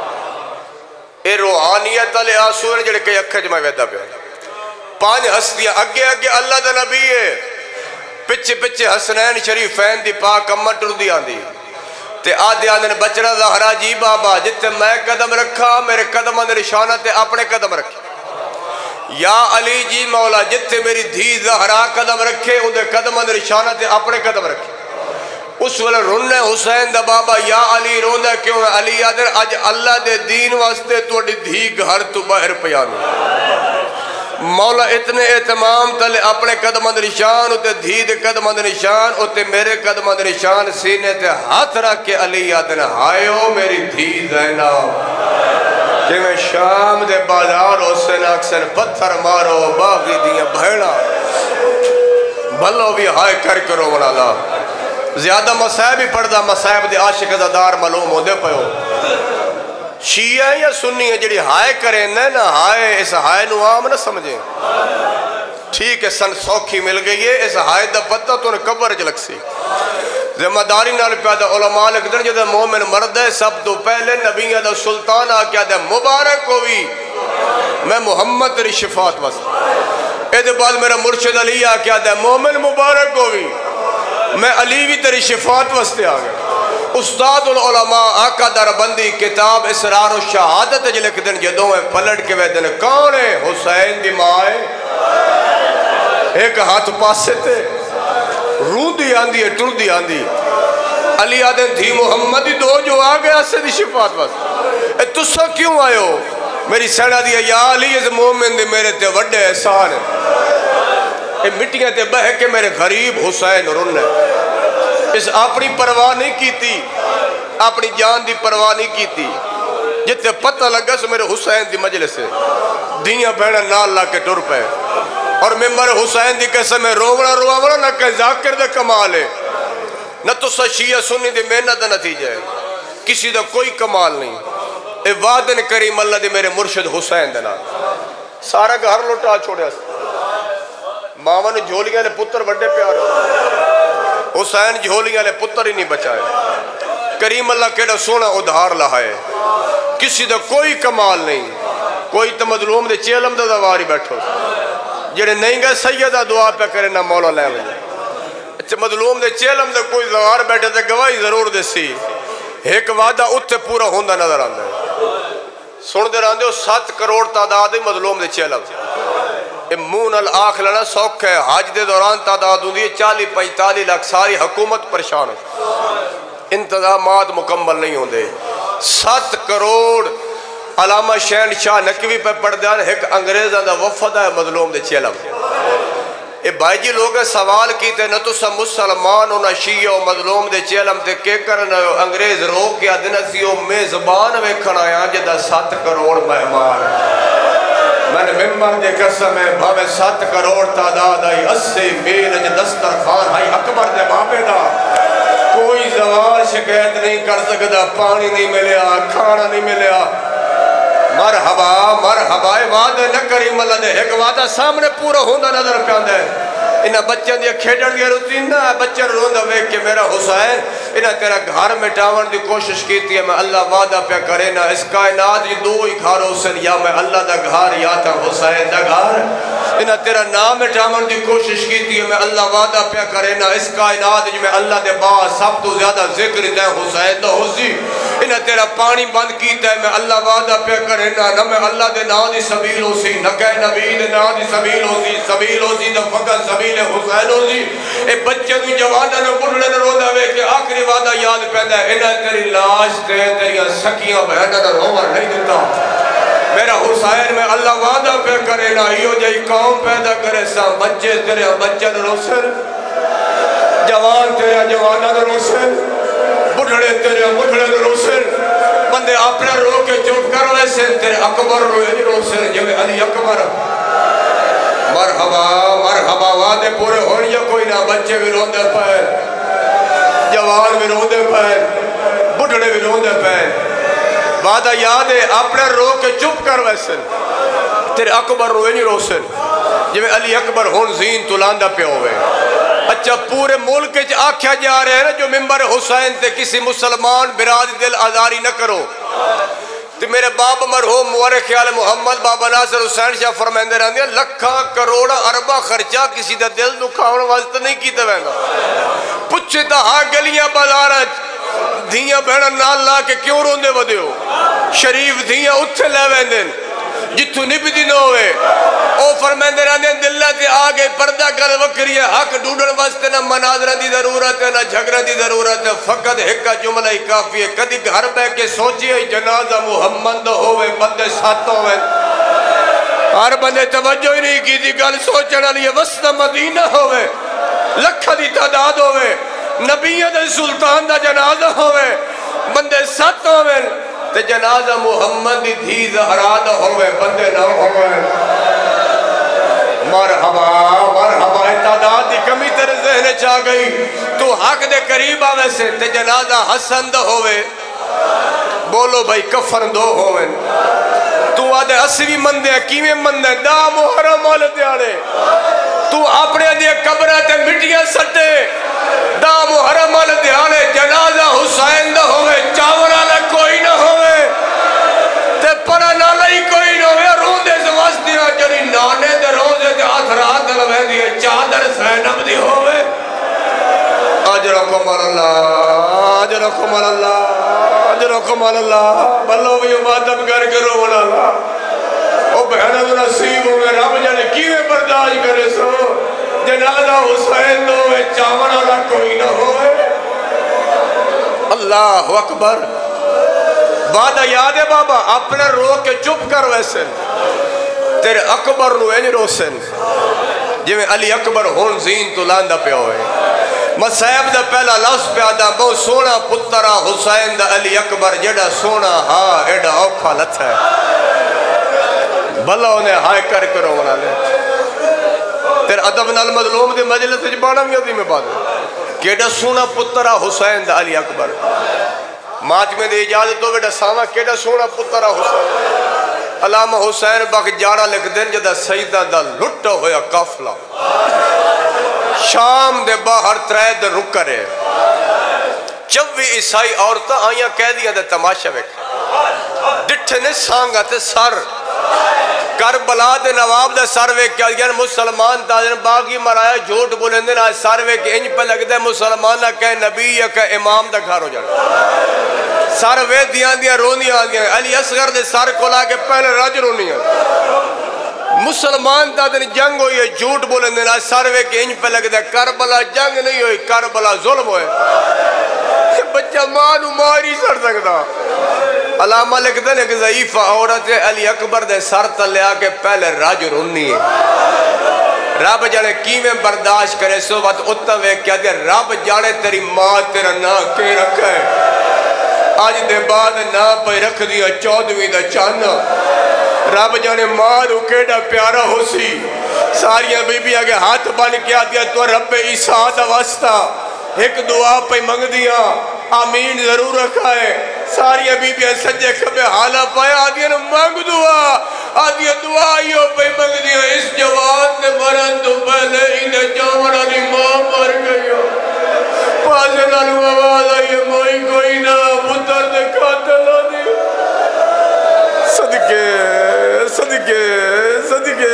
Speaker 1: اے روحانیت علی آسور جڑے کئی اکھے جمع ویدہ پہ، پانچ ہستیاں اگے اگے اللہ دا نبی ہے، پچھے پچھے حسنین شریفین دی پاک امہ ٹر دیا دی، تے آدھے آدھے بچڑا زہرا جی بابا جتے میں قدم رکھا میرے قدم اندر نشانہ تے اپنے قدم رکھے، یا علی جی مولا جتے میری دھی زہرا قدم رکھے اندھے قدم اندر نشانہ تے اپنے قدم رکھے، اس وقت رونے حسین دا بابا یا علی روندہ کیوں ہے؟ علی آدھر آج اللہ دے دین واسطے تو اڈی دھی گھر تو باہر پیانو، مولا اتنے اعتمام تلے اپنے قدم اندر نشان اتے دھی دے قدم اندر نشان اتے میرے قدم اندر نشان سینے تے ہاتھ رکھ کے علی آدھر ہائیو میری دھی زینب کہ میں شام دے بازار حسین اکثر پتھر مارو باغی دیاں بھیڑا بھلو بھی ہائے کر کرو منالا زیادہ مسائب ہی پڑھدا مسائب دے عاشق دار معلوم ہو دے پہو شیعہ یا سنی ہے جڑی ہائے کریں نا ہائے اس ہائے نو عام نہ سمجھیں ٹھیک ہے سن سوکھی مل گئی ہے اس ہائے دا پتہ تو انہیں قبر جلک سی ذمہ داری نال پیدا علماء لکھدن جدہ مومن مرد ہے سب تو پہلے نبی دا سلطان آکیا دے مبارک ہوئی میں محمد تیری شفاعت واسطے اے دے بعد میرا مرشد علی آکیا دے مومن مبارک ہوئی میں علی بھی تیری شفاعت واسطے آگیا استاد العلماء آقا در بندی کتاب اسرار و شہادت جے لکھ دن جدوں میں پلٹ کے ویدن کون ہے حسین دی مائے ایک ہاتھ پاسے تے رو دی آندی ہے ٹر دی آندی علی آدھن تھی محمد دی دو جو آگے آسے دی شفاعت واسطے اے تسا کیوں آئے ہو میری سیڑا دیا یا علی اس مومن دی میرے تے وڈے احسان اے مٹیاں تے بہ کے میرے غریب حسین رن ہے اس اپنی پرواہ نہیں کیتی اپنی جان دی پرواہ نہیں کیتی جتے پتہ لگا سو میرے حسین دی مجلس سے دیاں بہنہ نال لا کے ٹر پہ اور ممبر حسین دی قسم میں روونا روونا نہ کہ ذاکر دے کمال ہے نہ تو سا شیعہ سنی دی محنت نتیجہ ہے کسی دا کوئی کمال نہیں اے وعدن کریم اللہ دی میرے مرشد حسین دینا سارا گھر لوٹا چھوڑے ماما نے جھولیاں لے پتر بڑے پیار حسین جھولیاں لے پتر ہی نہیں بچائے کریم اللہ کیڑا سونا ادھار لہائے کسی دا کوئی کمال نہیں کوئی تو مظلوم دے چیلم دا دواری بیٹھو جڑے نہیں گئے سیدہ دعا پہ کرے نہ مولا لے وجہ اچھا مظلوم دے چیلم دا کوئی دوار بیٹھے تے گواہی ضرور دے سی ایک وعدہ اتھے پورا ہوندہ نظر آندہ ہے سن دے راندے ہو سات کروڑ تعداد مظلوم دے چیلم امون الآخ لنا سوکھ ہے حاج دے دوران تعداد ہوندی ہے چالی پینتالی لاکھ ساری حکومت پریشان ہے انتظامات مکمل نہیں ہوندے سات کروڑ علامہ شہن شاہ نکوی پہ پڑھ دیان ایک انگریزہ دا وفد ہے مظلوم دے چیلم اے بھائی جی لوگ سوال کیتے نہ تو سا مسلمان ہونا شیعہ و مظلوم دے چیلم تے کے کرنا ہو انگریز رو کیا دنسیوں میں زبان ویکھن آیا جدہ سات کروڑ مہمان میں نے ممبر دے قسم ہے بھاوے سات کروڑ تعداد آئی اسی میل اج دسترخوان ہائی اکبر دے بابے دا کوئی زوال شکایت نہیں کر سکتا پانی نہیں ملیا کھانا نہیں ملیا مرحبا مرحبا وعدہ نہ کریم اللہ دے ایک وعدہ سامنے پورا ہوندہ نظر پیاندہ ہے انہاں بچن دیا کھیڑن دیا روتین نہ بچن روندہ ویک کہ میرا حسین انہاں تیرا گھر میں ٹاون دی کوشش کیتی ہے میں اللہ وعدہ پہ کرے نا اس کائنات یہ دو ہی گھر حسین یا میں اللہ دا گھر یا تا حسین دا گھر انہاں تیرا نام میں ٹاون دی کوشش کیتی ہے میں اللہ وعدہ پہ کرے نا اس کائنات جو میں اللہ دے بعد سب تو زیادہ ذکر دے حسین دا حسی انہاں تیرا پانی بند کیتا ہے میں اللہ وعدہ پہ کرے نا نہ میں اللہ دے نا دی سبیل ہو سی نہ کہ نبی دے نا دی سبیل ہو سی سبیل ہو سی دا فقط سبیل حسین ہو سی اے بچے بھی جوانہ نے بڑھنے نے روندہ وے کہ آخری وعدہ یاد پیدا ہے انہاں تیری لاش تے تیری سکیاں بہنہ نے رومر نہیں دیتا میرا حسین میں اللہ وعدہ پہ کرے نا ایو جائی قوم پیدا کرے سا بچے تیرے بچے نے روسر جوان تیرے جوانہ نے روسر بڑھڑے تیرے بڑھڑے نے روسر بندے اپنے رو کے چوٹ کر ویسے تیرے اکبر روئے نہیں روسر جو علی اکبر مرحبا مرحبا وعدے پورے ہون یا کوئی نہ بچے بھی روندے پائے جوان بھی روندے پائے بڑھڑے بھی روندے پائے وعدہ یاد ہے اپنے رو کے چپ کر ویسے تیرے اکبر روئے نہیں روسن جو علی اکبر ہون زین تو لاندہ پہ ہوئے. اچھا پورے ملک کے آکھیا جا رہے ہیں نا جو ممبر حسین تے کسی مسلمان براد دل آزاری نہ کرو. تو میرے باب مرحوم مورخ خیال محمد بابا ناصر حسین شاہ فرمائندے رہن دیا لکھا کروڑا اربا خرچہ کسی دا دل دکھاؤن واسطہ نہیں کیتے وینا. پچھے دا ہاں گلیاں بازارت دھیاں بہنا نال لا کے کیوں روندے ودے ہو. شریف دھیاں اتھے لے ویندن جتو نبی دی نہ ہوئے. او فرمائندے رہن دیا دلہ تے آگے پردہ کر وکری ہے حق ڈوڑن واسطے نہ مناظرہ دی ضرورت ہے نہ جھگڑا دی ضرورت ہے. فقط ایک جملہ ہی کافی ہے. کدی گھر بے کے سوچئے جنازہ محمد ہوئے بندے ساتھ ہوئے. ہر بندے توجہ ہی نہیں کی تھی گل سوچنا لیے وسط مدینہ ہوئے لکھا دی تعداد ہوئے نبی دے سلطان دا جنازہ ہوئے بندے ساتھ ہوئے تے جنازہ محمد دی دھی زہرا دا ہوئے بندے نہ ہوئے. مرحبا مرحبا تعداد دی کمی تر ذہن چاہ گئی تو حق دے قریب آوے سے تے جنازہ حسن دا ہوئے. بولو بھائی کفن دو ہوئے. تو آدھے اسوی مندے کیویں مندے دا محرم والے دیاڑے تو اپنے دے قبرہ تے مٹیاں سٹے دا محرم والے دیاڑے جنازہ حسین دا ہوئے چاورا لے کوئی نہ ہوئے تے پڑا نہ لئی کوئی نہ ہوئے. روندے زواستیاں جنی نانے دے روزے دے آتھرات دے لوے دیئے چادر سینب دی ہوئے. اجرکم اللہ اجرکم اللہ اجرکم اللہ. بلو بھی ماتم کر کے رونا اللہ او بہنہ تو نصیب ہوئے رب جانے کیویں برداشت کرے سو جنازہ حسین دو ہوئے چاون والا کوئی نہ ہوئے. اللہ اکبر. وعدہ یاد ہے بابا اپنے رو کے چپ کر ویسے تیرے اکبر نو این روسن جو علی اکبر ہون زین تو لاندہ پہ ہوئے. مسائب دا پہلا لفظ پہ آدھا بہت سونا پترہ حسین دا علی اکبر جڑا سونا ہاں ایڈا اوکھا لتھ ہے. بھلا انہیں ہائے کر کرو منا لے تیرے عدب نال مظلوم دے مجلس سے بانا بھی عظیم بات ہے کہ ایڈا سونا پترہ حسین دا علی اکبر. ماج میں دے اجازت تو بیٹا ساما کیڑا سونا پترہ حسین. علامہ حسین باق جاڑا لکھ دین جدہ سیدہ دا لٹا ہویا قافلہ شام دے باہر ترائے دے رک کرے چوی عیسائی عورتہ آئیاں کہہ دیا دے تماشا ویک ڈٹھے نے سانگا تے سر کربلا دے نواب دے سروے کیا گیا مسلمان تاجن باغی مرایا جھوٹ بولیں دے آج سروے کے انج پہ لگ دے مسلمان نہ کہے نبی یا کہے امام دا گھر ہو جانا. سروے دیاں دیاں رونیاں دیاں علی اصغر دے سر کو لا کے پہلے رج رونیاں مسلمان تاجن جنگ ہوئی ہے جھوٹ بولیں دے آج سروے کے انج پہ لگ دے کربلا جنگ نہیں ہوئی کربلا ظلم ہوئے. بچہ مانو ماری سڑ سکتا. علامہ لکھتے ہیں کہ ضعیفہ عورت علی اکبر دے سر تلے آکے پہلے راج رونی ہے. رب جانے کیویں برداشت کرے سو بات اتوے کیا دے رب جانے تیری ماں تیرا نا کے رکھا ہے. آج دے بعد نا پہ رکھ دیا چودویں دا چانا. رب جانے ماں رو کیڑا پیارا ہو سی. ساریاں بی بی آگے ہاتھ بن کیا دیا تو رب عیسیٰ دا واسطہ ایک دعا پہ منگ دیا آمین ضرور رکھا ہے. ساری بی بی سجے کبھے حالا پایا آدھیا نے مانگ دعا آدھیا دعا آئیو پہ مانگ دیا اس جوان نے مرن تو پہلے انہیں جاونا نہیں ماں مر گئی ہو. پاسے نالو آواز آئیے موئی کوئی نہ پتر نے قاتل ہو دی. صدقے صدقے صدقے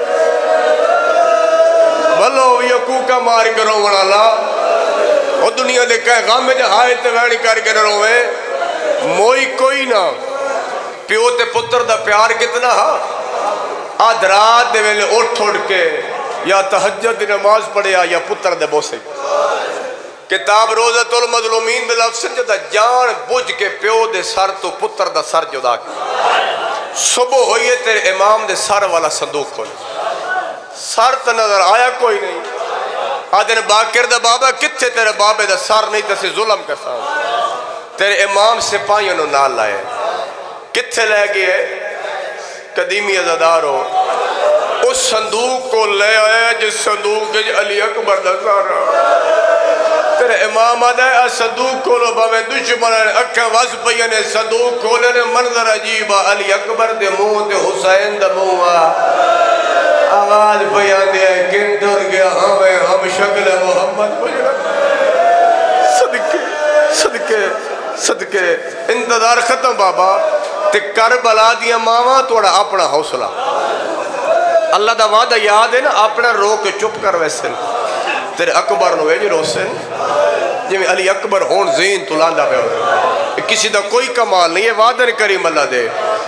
Speaker 1: بھلو یکو کا مار کرو وڑالا وہ دنیا دے کہے غام میں جہائے تے ویڑی کر کے روئے. موئی کوئی نہ پیو تے پتر دا پیار کتنا ہاں. آدھ رات دے ویلے اٹھ اٹھ کے یا تہجد نماز پڑھیا یا پتر دے بوسے. کتاب روزت المظلومین دے لفظ جدہ جان بجھ کے پیو دے سر تو پتر دا سر جدا کے صبح ہوئیے تیرے امام دے سر والا صندوق کھولے. سر تا نظر آیا کوئی نہیں. آدھن باکر دا بابا کتھے تیرے بابے دا سر نہیں تیسے ظلم کرتا. تیرے امام سپاہیوں نے نال لائے کتھے لے گئے قدیمی ازادار ہو. اس صندوق کو لے آئے جس صندوق کے علی اکبر دا سارا. تیرے امام آدھے اس صندوق کو لو باوے دشمن اکھا وز پہینے صندوق کھولے نے منظر عجیبہ علی اکبر دے منہ دے حسین دے منہ آواز بیان دیا ہے کن ڈر گیا ہمیں ہم شکل محمد بجڑا صدقے صدقے صدقے انتظار ختم بابا تے کربلا دیا ماما توڑا اپنا حوصلہ اللہ دا وعدہ یاد ہے نا اپنا رو کے چپ کر ویسن تیرے اکبر نو ویج روسن جی علی اکبر ہون زین تو لاندہ پہ ہوتا کسی دا کوئی کمال نہیں ہے وعدہ نہیں کریم اللہ دے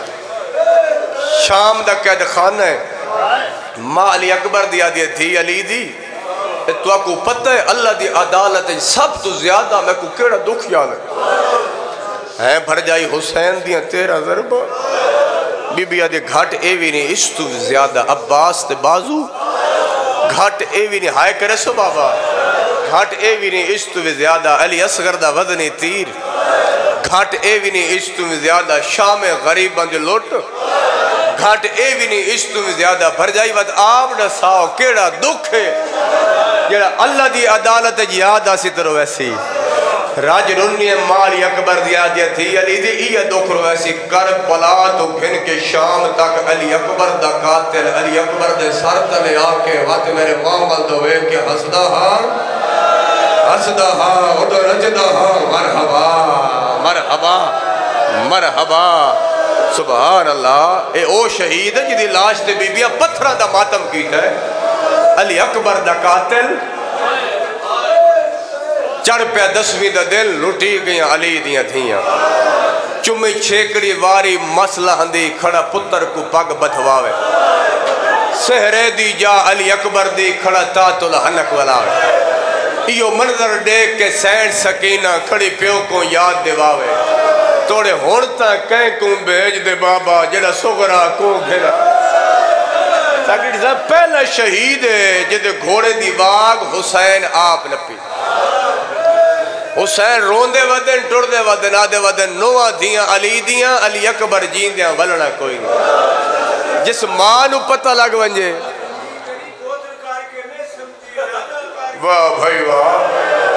Speaker 1: شام دا قید خانہ ہے ماں علی اکبر دیا دیا تھی علی دی تو آپ کو پتہ ہے اللہ دی عدالت سب تو زیادہ میں کو کیڑا دکھ یاد ہے ہیں بھر جائی حسین دیا تیرا ضربہ بی بی آدھے گھاٹ ایوی نہیں اس تو زیادہ عباس تے بازو گھاٹ ایوی نہیں ہائے کرے سو بابا گھاٹ ایوی نہیں اس تو زیادہ علی اصغر دا وزنی تیر گھاٹ ایوی نہیں اس تو زیادہ شام غریب بند لوٹ گھاٹ ایوی نہیں اس تو زیادہ بھر جائی وقت آپ نہ ساؤ کیڑا دکھ ہے جڑا اللہ دی عدالت یاد آسی ترو ایسی راج رنی مالی اکبر دیا دیا تھی علی دی یہ دکھ رو ایسی کربلا تو گھن کے شام تک علی اکبر دا قاتل علی اکبر دے سر تلے آکے وقت میرے معامل دوے کہ حسدہ ہاں حسدہ ہاں اٹھو رجدہ ہاں مرحبا مرحبا مرحبا سبحان اللہ اے او شہید ہے جدی لاش تے بی بیا پتھرہ دا ماتم کیتا ہے علی اکبر دا قاتل چڑھ پہ دسویں دا دل لٹی گئیاں علی دیاں تھیاں چمی چھیکڑی واری مسئلہ ہندی کھڑا پتر کو پگ بدھواوے سہرے دی جا علی اکبر دی کھڑا تات الحنک ولاوے ایو منظر دیکھ کے سینڈ سکینہ کھڑی پیو کو یاد دیواوے توڑے ہونتا کہیں کوں بیج دے بابا جڑا سغرا کو گھرا تاکہ صاحب پہلا شہید ہے جدے گھوڑے دی واگ حسین آپ نپی حسین روندے ودن ٹردے ودن آدھے ودن نوہ دیاں علی دیاں علی اکبر جین دیاں ولنا کوئی نہیں جس ماں نو پتہ لگ ونجے واہ بھائی واہ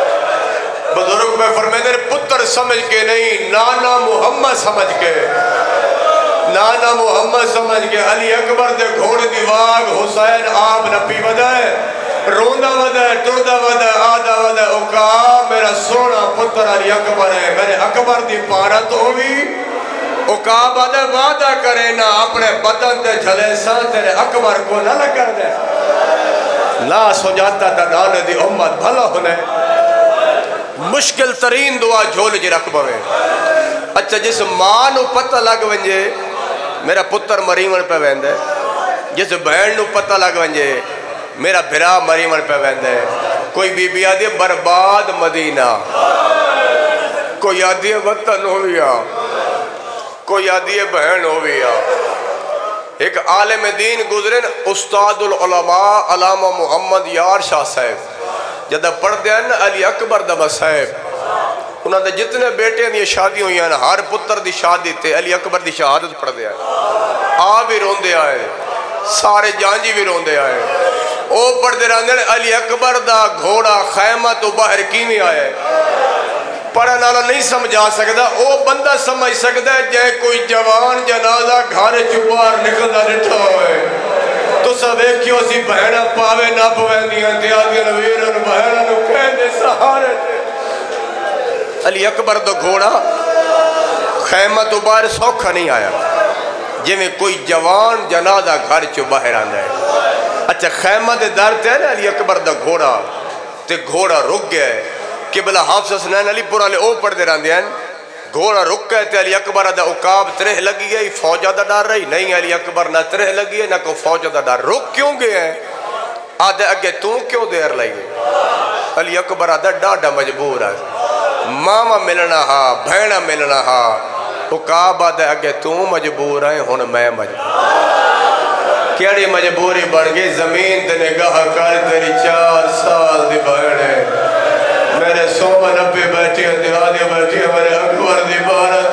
Speaker 1: بزرگ میں فرمائے دے پتر سمجھ کے نہیں نانا محمد سمجھ کے نانا محمد سمجھ کے علی اکبر دے گھوڑے دی واگ حسین آپ نپی ودائے روندہ ودائے ٹردہ ودائے آدھا ودائے اوکا میرا سونا پتر علی اکبر ہے میرے اکبر دی پارت ہوئی اوکا بدے وعدہ کرے نا اپنے بدن دے جھلے سان تیرے اکبر کو نہ لگر دے لاس ہو جاتا تا دانے دی امت بھلا ہونے مشکل ترین دعا جھول جی رکھ بوے اچھا جس ماں نو پتہ لگ ونجے میرا پتر مریمن پہ ویندے جس بہن نو پتہ لگ ونجے میرا بھرا مریمن پہ ویندے کوئی بی بی آدھی برباد مدینہ کوئی آدھی وطن ہویا کوئی آدھی بہن ہویا ایک عالم دین گزرن استاد العلماء علامہ محمد یار شاہ صاحب جدہ پڑھ دیا نا علی اکبر دا صاحب انہوں نے جتنے بیٹے دی شادی ہوئی ہیں ہر پتر دی شادی تے علی اکبر دی شہادت پڑھ دیا ہے آ بھی رون دیا ہے سارے جانجی بھی رون دیا ہے او پڑھ دے رہنے علی اکبر دا گھوڑا خیمہ تو باہر کیویں آئے پڑھا نالا نہیں سمجھا سکتا او بندہ سمجھ سکتا ہے جائے کوئی جوان جنازہ گھارے چپار نکلنا نٹھا ہوئے تو سب ایک کیوں سی بہنہ پاوے نہ پوین دیاں دیا دیا نویرن بہنہ نو کہنے سہارے تھے علی اکبر دا گھوڑا خیمہ تو باہر سوکھا نہیں آیا جی میں کوئی جوان جنازہ گھر چو باہر آندہ ہے اچھا خیمہ دے در تے نا علی اکبر دا گھوڑا تے گھوڑا رک گیا ہے قبلہ حافظ حسنین علی پورا لے او پڑھ دے رہن دیا گھوڑا رک گئے تے علی اکبر دا اقاب ترہ لگی گئی فوجہ دا ڈار رہی نہیں علی اکبر نہ ترہ لگی ہے نہ کو فوجہ دا ڈار رک کیوں گئے ہیں آدھے اگے تو کیوں دیر لگی علی اکبر آدھا ڈاڈا مجبور ہے ماما ملنا ہا بھینا ملنا ہا اقاب آدھے اگے تو مجبور ہے ہون میں مجبور کیڑی مجبوری بڑھ گئی زمین تے نگاہ کر تیری چار سال دی بھیڑے میرے سومہ نپے بیٹھے ہیں دیوادی بیٹھے ہیں میرے اکبر دی بارت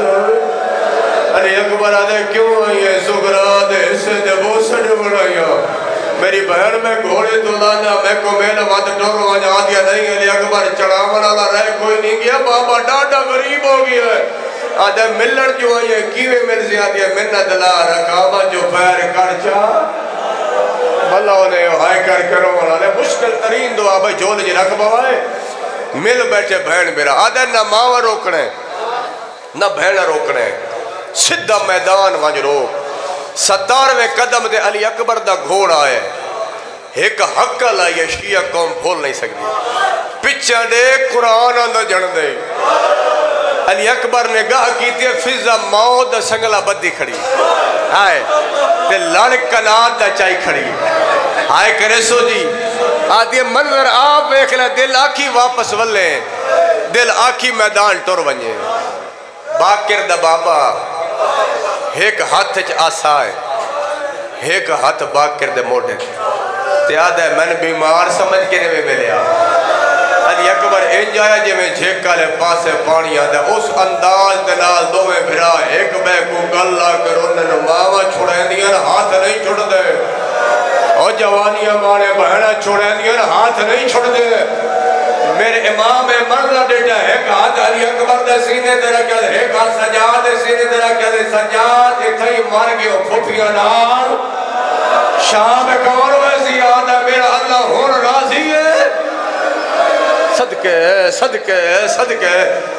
Speaker 1: علی اکبر آدھے کیوں آئی ہے سگرا دے اسے دے بوسڑ بڑھائیا میری بہن میں گھوڑے تو لانا میں کو میرا وات ڈورو آجا آدھیا نہیں علی اکبر چڑھاونا لا رہے کوئی نہیں گیا بابا ڈاڈا غریب ہو گیا ہے آدھے ملن جو آئی ہے کیوے مل زیادی ہے منت لا رکابہ جو پیر کر چاہ اللہ نے ہائے کر کرو والا مشکل ترین دعا بھائی جھول جی رکھ بوائے مل بیٹھے بہن میرا آدھے نہ ماں روکنے نہ بہن روکنے سدھا میدان وانج روک ستارویں قدم دے علی اکبر دا گھوڑ آئے ایک حق لائے شیعہ قوم بھول نہیں سکتی پچھا دے قرآن اندر جن دے علی اکبر نے گاہ کیتی ہے فضا موت سنگلہ بدی کھڑی آئے تے لڑکنات دا چائی کھڑی آئے کرے سو جی آدھی منظر آپ ایک لے دل آکھی واپس ولے دل آکھی میدان ٹور ونجے باکر دا بابا ایک ہاتھ چ آسا ہے ایک ہاتھ باکر دے موڑے تے آدھا ہے میں بیمار سمجھ کے نوے میں لیا علی اکبر انجایا جی میں جھیکا لے پاسے پانی آدھا اس انداز دنال دو میں بھرا ایک بے کو گلہ کرونے ماما چھوڑے دیا ہاتھ نہیں چھوڑ دے اور جوانیاں مانے بہنہ چھوڑے دیا ہاتھ نہیں چھوڑ دے میرے امام مرلہ ڈیٹا ہے ایک ہاتھ علی اکبر دے سینے دے رکھا دے ایک ہاتھ سجاد دے سینے دے رکھا دے سجاد اتھائی مار گئے پھوٹیاں نار شام کور ویسی آدھا میرا اللہ ہون راضی ہے صدقے صدقے صدقے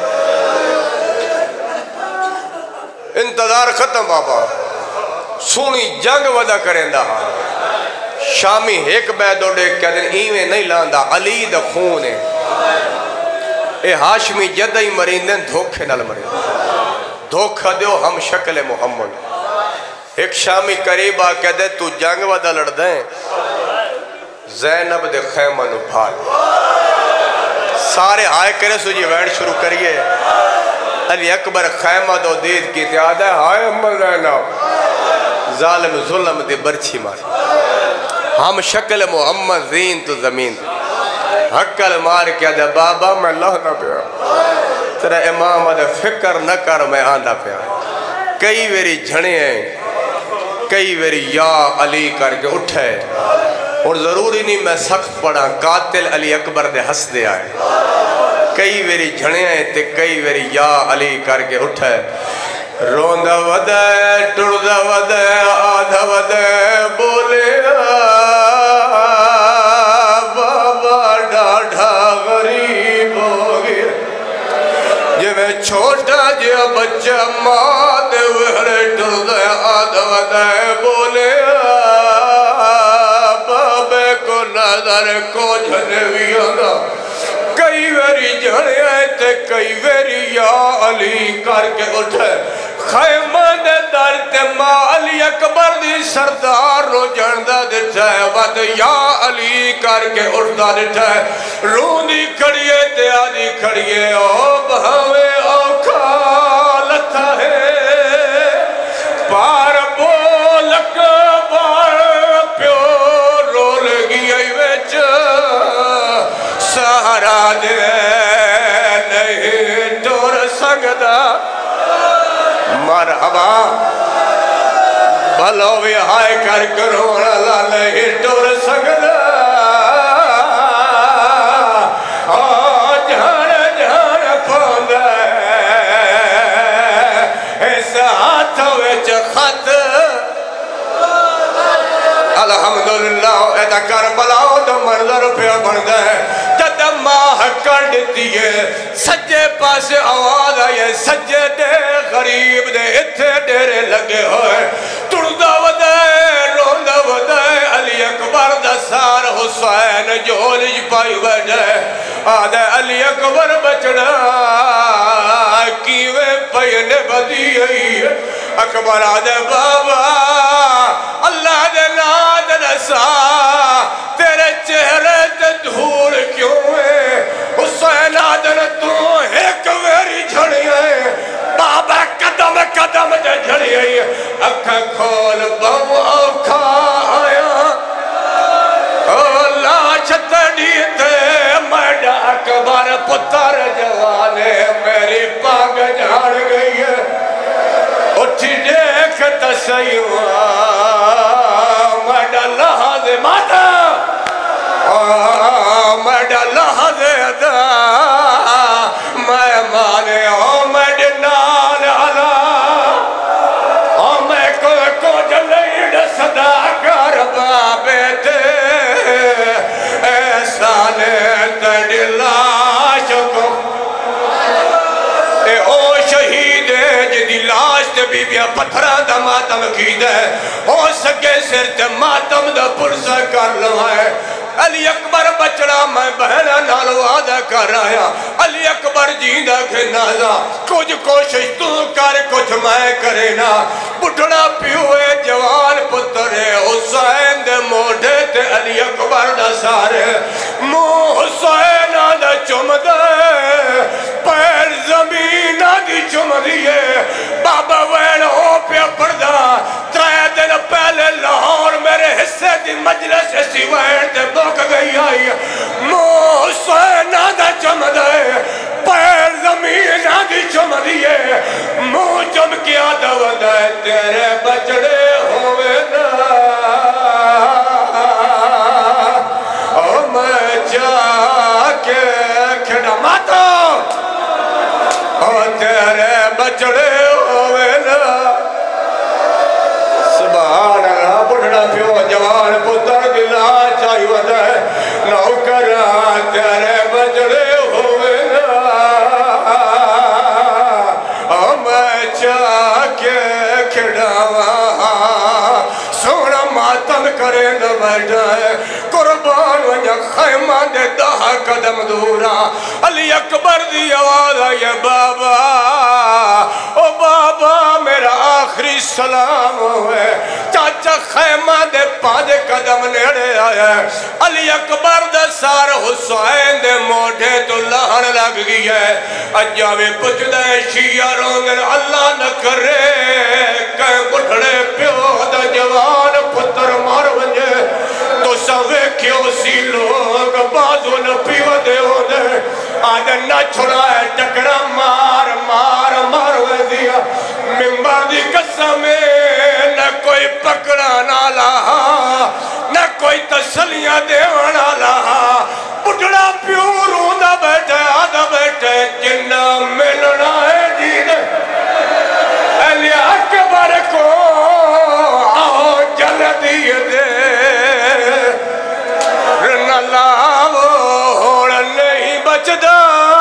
Speaker 1: انتظار ختم بابا سونی جنگ ودا کریں دا شامی ایک بیدو ڈیک کہہ دیں ایویں نہیں لاندہ علی دا خون ہے اے ہاشمی جدہ ہی مریندیں دھوکھے نال مریندیں دھوکھا دیو ہم شکل محمد ایک شامی قریبا کہہ دے تو جنگ ودا لڑ دیں زینب دے خیمہ نو بھال سارے آئے کرے سو جی ویڈ شروع کریے علی اکبر خیمہ دو دید کی تیاد ہے آئے امال زینب ظالم ظلم دے برچی ماری ہم شکل محمد زین تو زمین دے حقل مار کیا دے بابا میں اللہ نہ پیا تیرا امام دے فکر نہ کر میں آندہ پیا کئی ویری جھنے ہیں کئی ویری یا علی کر کے اٹھے اور ضروری نہیں میں سخت پڑھا قاتل علی اکبر دے ہس دے آئے کئی ویری جھنے ہیں تے کئی ویری یا علی کر کے اٹھے روندہ ودے ٹردہ ودے آدھا ودے بولے بابا ڈاڑھا غریب ہو گیا یہ میں چھوٹا جیا بچہ ماں دے وہرے ٹردہ آدھا ودے بولے بابے کو نظر کو جھنویاں دا کئی ویری جھنے آئے تے کئی ویری یا علی کر کے اٹھے خیمہ دے در تے ماں علی اکبر دی سردار رو جھندہ دیتا ہے وقت یا علی کر کے اٹھتا دیتا ہے روندی کھڑیے تے آدھی کھڑیے او بہوے اوکھا لتا ہے پار بولک بار پیو رول گئی ویچ سہارا دے نہیں ٹور سنگدہ مرحبا بھلوی ہائے کر کرونا لالے ٹور سنگدہ جھان جھان پھوندہ اس ہاتھ ویچ خط الحمدللہ ایدہ کربلاؤ دو منظر پہ بندہ ہے جد ماہ کر دیتی ہے سجے پاس آواز آئے سجے دے غریب دے اتھے ڈیرے لگے ہوئے تردہ ودائے روندہ ودائے علی اکبر دا سار حسین جولج پائی بیٹھے آدھے علی اکبر بچنا کیوے پینے بدی ہے اکبر آدھے بابا اللہ دے ناد نسا تیرے چہرے تے دھول کیوں ہے حسین آدھن تو ایک ویری جھڑی ہے بابا قدم قدم دے جھڑی ہے اکھا کھول بہو اوکھا آیا اللہ چھتڑی تے میڈا اکبر پتر جوانے میری پاگ جھاڑ گئی ہے اٹھی دیکھ تسیوں تے بیبیاں پتھرہ دا ماتم کی دے ہو سکے سر تے ماتم دا پرسہ کر لوائے علی اکبر بچڑا میں بہنہ نالو آدھا کر رہا علی اکبر جیندہ کے نازا کچھ کوشش تو کر کچھ میں کرے نا بٹھڑا پیوے جوان پترے حسین دے موڑے تے علی اکبر دا سارے مو حسین آدھا چم دے پیر زمین آدھی چم دیئے بابا وین ہو پیا پردہ ترائے دن پہلے لاہور میرے حصے دی مجلس اسی وین دے بوک گئی آئی مو حسین آدھا چم دے پیر زمین آدھی چم دیئے مو چم کی آدھا ودائے تیرے بچڑے ہوئے نا او میں جا کے کھڑا ماتا او تیرے بچڑے ہوئے نا سبحان اللہ بڑھڑا پیو جوان پتر دلا چاہی ودائے نوکرہ تیرے بچڑے ہوئے نا او میں جا کے کھڑا سونا ماتم کرے نہ بیٹھائے قربان ونیا خیمہ دے دہا قدم دورا علی اکبر دی آواز آئے بابا او بابا میرا آخری سلام ہوئے چاچا خیمہ دے پانچ قدم نیڑے آئے علی اکبر دے سار حسین دے موڑے تو لہن لگ گئی ہے اجاوے پچھ دے شیعہ رونگن اللہ نہ کرے کہیں بٹھڑے پیو دا جوان پتر مار ونجے تو سوے کیوں سی لوگ بازو نہ پیو دے ہو دے آدھے نہ چھڑائے ٹکڑا مار مار مار ہوئے دیا ممبر دی قسمیں نہ کوئی پکڑا نہ لہا نہ کوئی تسلیاں دیوانا لہا بٹھڑا پیو روندہ بیٹھے آدھا بیٹھے جنہ ملنا ہے جینے علی اکبر کو آؤ جلدی دے رن اللہ ہوڑ نہیں بچدا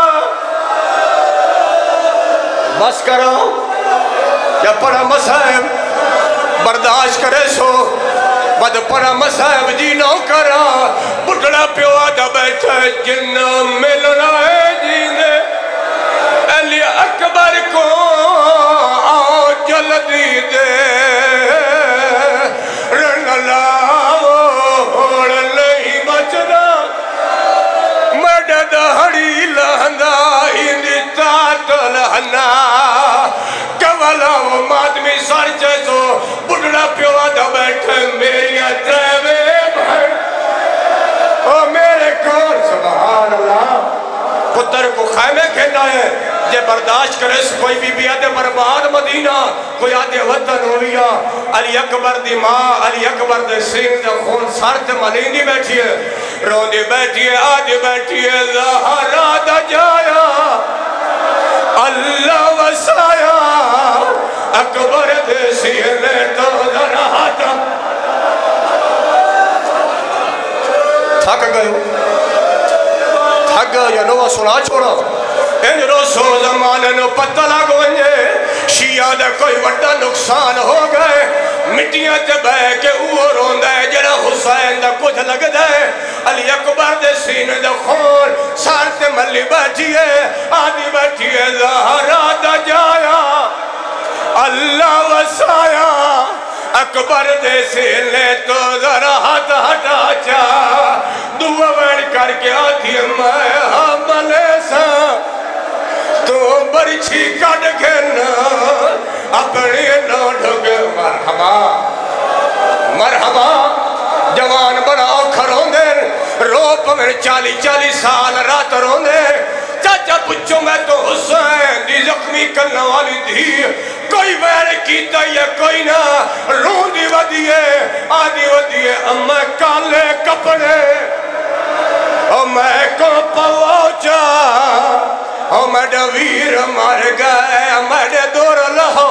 Speaker 1: بس کرو یا پڑا مسائب برداشت کرے سو بد پڑا مسائب جی نو کرا بٹھڑا پیو آدھا بیٹھے جنہ ملنا ہے جینے علی اکبر کو آؤ جلدی دے رن اللہ ہوڑ نہیں بچنا مڈ دہڑی لہندہ ہندی تات لہنا کولا وہ مادمی سر جیسو بڑھڑا پیو آدھا بیٹھے میری اتریوے بھائی او میرے کون سبحان اللہ پتر کو خیمے کھینا ہے جے برداشت کرے کوئی بی بی آدھے برباد مدینہ کوئی آدھے وطن ہویا علی اکبر دی ماں علی اکبر دے سین دے خون سارت ملینی بیٹھی ہے روندی بیٹھی ہے آدھی بیٹھی ہے زہرہ دا جایا اللہ وسایا اکبر دے سین تو ذرا ہاتا تھک گئے ہو تھک گئے یا نوہ سنا چھوڑا ان روسو زمانے نو پتہ لگو انجے شیعہ دے کوئی وڈا نقصان ہو گئے مٹیاں تے بے کے اوہ روندہ ہے جڑا حسین دا کچھ لگ دے علی اکبر دے سینے دے خون سار تے ملی بیٹھی ہے آدھی بیٹھی ہے زہرہ دا جایا اللہ وسایا اکبر دے سینے تو ذرا ہاتھ ہٹا چا دعا وین کر کے آدھی میں حملے سا تو برچھی کٹ گھنا اپنی نوڑھگ مرحبا مرحبا جوان بڑا اوکھر ہوندے روپ میں چالی چالی سال رات روندے چاچا پچھو میں تو حسین دی زخمی کرنا والی تھی کوئی ویر کیتا یا کوئی نہ روندی ودیے آدھی ودیے امیں کالے کپڑے او میں کو پوچا او میں ڈویر مار گئے میں دور لہو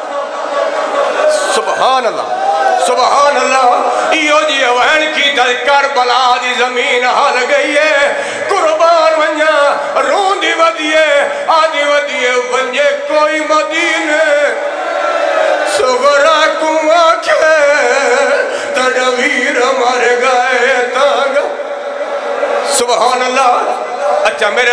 Speaker 1: سبحان اللہ سبحان اللہ ایو جی وین کی دل کربلا دی زمین حال گئی ہے قربان ونیا روندی ودیے آدھی ودیے ونجے کوئی مدینے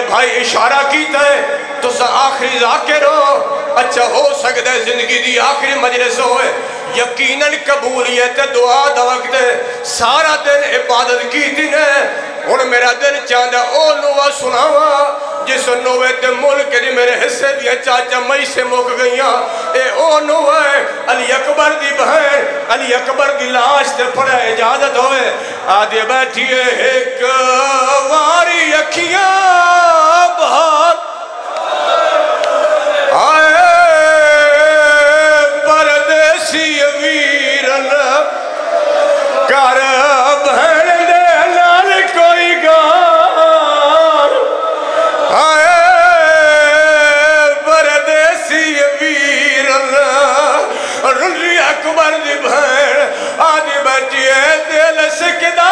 Speaker 1: بھائی اشارہ کیتا ہے تو سا آخری ذاکر ہو اچھا ہو سکتا ہے زندگی دی آخری مجلس ہوئے یقیناً قبولیت دعا دا وقت ہے سارا دن عبادت کی تھی نے اور میرا دن چاندہ او نوہ سناوا جس نوے تے ملک دی میرے حصے دیا چاچا مئی سے موک گئیاں اے او نوے علی اکبر دی بہن علی اکبر دی لاش تے پڑھا اجازت ہوئے آدھے بیٹھئے ایک واری اکھیاں بہت آئے پردیسی ویرن کر بہن دے نال کوئی گان آئے پردیسی ویرن رلی اکبر دی بہن آدھی بیٹھئے دل سکدا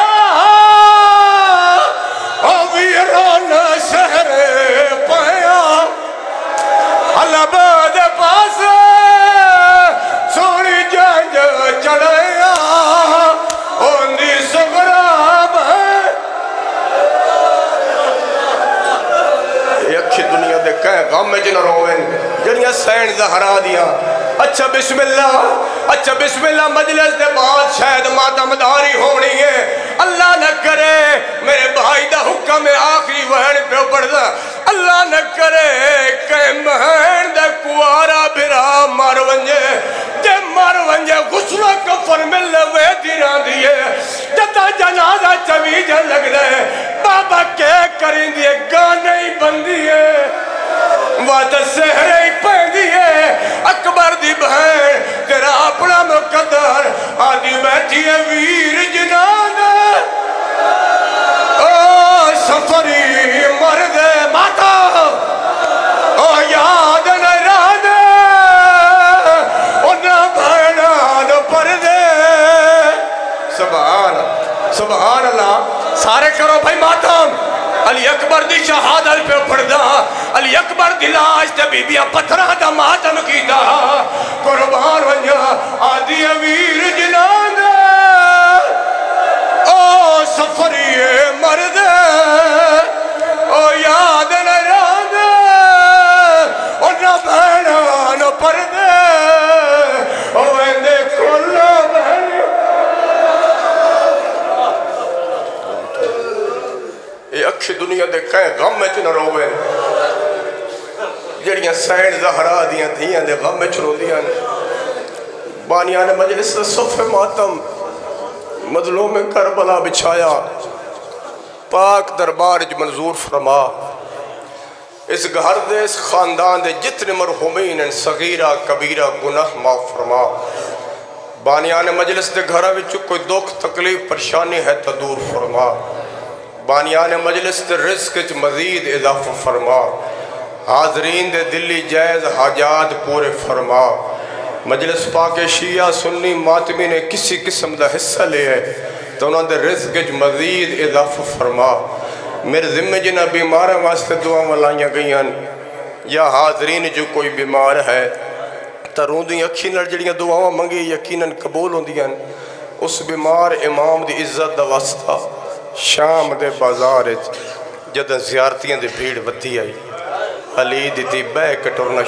Speaker 1: او ویران شہر پایا اللہ بعد پاس سونی جنج چڑھایا ہوندی سغراب ہے یہ اکھی دنیا دے کہیں غم میں جنہ روئن جنیاں سین زہرا دیا اچھا بسم اللہ اچھا بسم اللہ مجلس دے بعد شاید ماتم داری ہونی ہے اللہ نہ کرے میرے بھائی دا حکم آخری وہن پہ پڑ دا اللہ نہ کرے کہ مہین دے کوارا بھرا مار ونجے جے مار ونجے غسلہ کفر میں لوے دیران دیئے جتا جنازہ چویجہ لگ دے بابا کے کریں دیئے گانے ہی بندیئے وات سہرے ہی پہندیئے اکبر دی بہن تیرا اپنا مقدر آدھی بیٹھیے ویر جنان او سفری مرد ماتا او یاد نران او نہ بھینان پردے سبحان سبحان اللہ سارے کرو بھائی ماتم علی اکبر دی شہادت پہ پڑھدا علی اکبر دی لاش تے بی بیاں پتھرہ دا ماتم کیتا قربان ونجا آدھی ویر جنان او سفری مرد او یاد نران او نہ بہنان پردے او اندے کھلا بہن یہ اکھی دنیا دے کہیں غم میں چنہ روئے جڑیاں سین زہرا دیاں دھیاں دے غم میں چرو دیاں بانیان مجلس صف ماتم مظلوم کربلا بچھایا پاک دربار جو منظور فرما اس گھر دے اس خاندان دے جتنے مرحومین ہیں صغیرہ کبیرہ گناہ معاف فرما بانیان مجلس دے گھرہ وچ کوئی دکھ تکلیف پریشانی ہے تو دور فرما بانیان مجلس دے رزق وچ مزید اضافہ فرما حاضرین دے دلی جائز حاجات پورے فرما مجلس پاک شیعہ سنی ماتمی نے کسی قسم دا حصہ لے ہے تو انہوں نے رزق وچ مزید اضافہ فرما میرے ذمہ جنہ بیمار واسطے دعا ملائیاں گئیاں یا حاضرین جو کوئی بیمار ہے ترون دی اکھی نرجڑیاں دعاواں منگی یقیناً قبول ہوں دیاں اس بیمار امام دی عزت دا واسطہ شام دے بازار جدہ زیارتیاں دے بھیڑ بتی آئی علی دی دی بے کٹورنا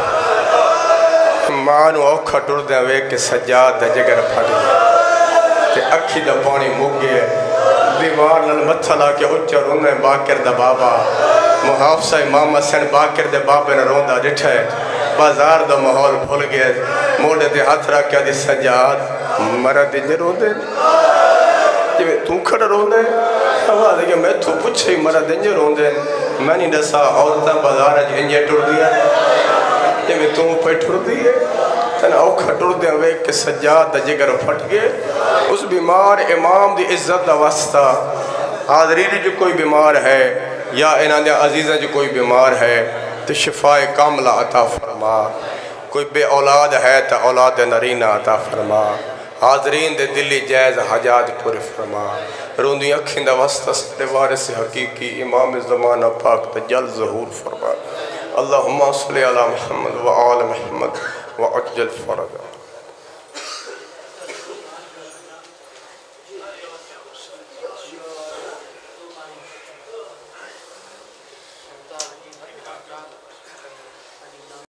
Speaker 1: شروع مانو اوکھا ٹور دیں وے کہ سجاد دا جگر پھڑ گیا کہ اکھی دا پانی مک گئے دیوار نل متھلا کے اچھا رونے باکر دا بابا محافظہ امام حسین باکر دے بابے نے روندہ ڈٹھے بازار دا محول بھول گئے موڑے دے ہاتھ رکھا دی سجاد مرد دے روندے جی میں تو کھڑا روندے آواز ہے کہ میں تو پوچھے مرد دے روندے میں نہیں دسا عورتاں بازار اج انجے ٹر دیا جی میں تو پہ ٹر دیئے تن اوکھا ٹر دیا وے کہ سجاد دا جگر پھٹ گئے اس بیمار امام دی عزت دا واسطہ حاضرین جو کوئی بیمار ہے یا انہاں دے عزیزہ جو کوئی بیمار ہے تو شفاء کاملہ عطا فرما کوئی بے اولاد ہے تو اولاد نرینہ عطا فرما حاضرین دے دلی جائز حاجات پورے فرما روندی اکھیں دا واسطہ ستے وارث حقیقی امام زمانہ پاک تجل ظہور فرما اللہم صلی علی محمد و آل محمد و عجل فرد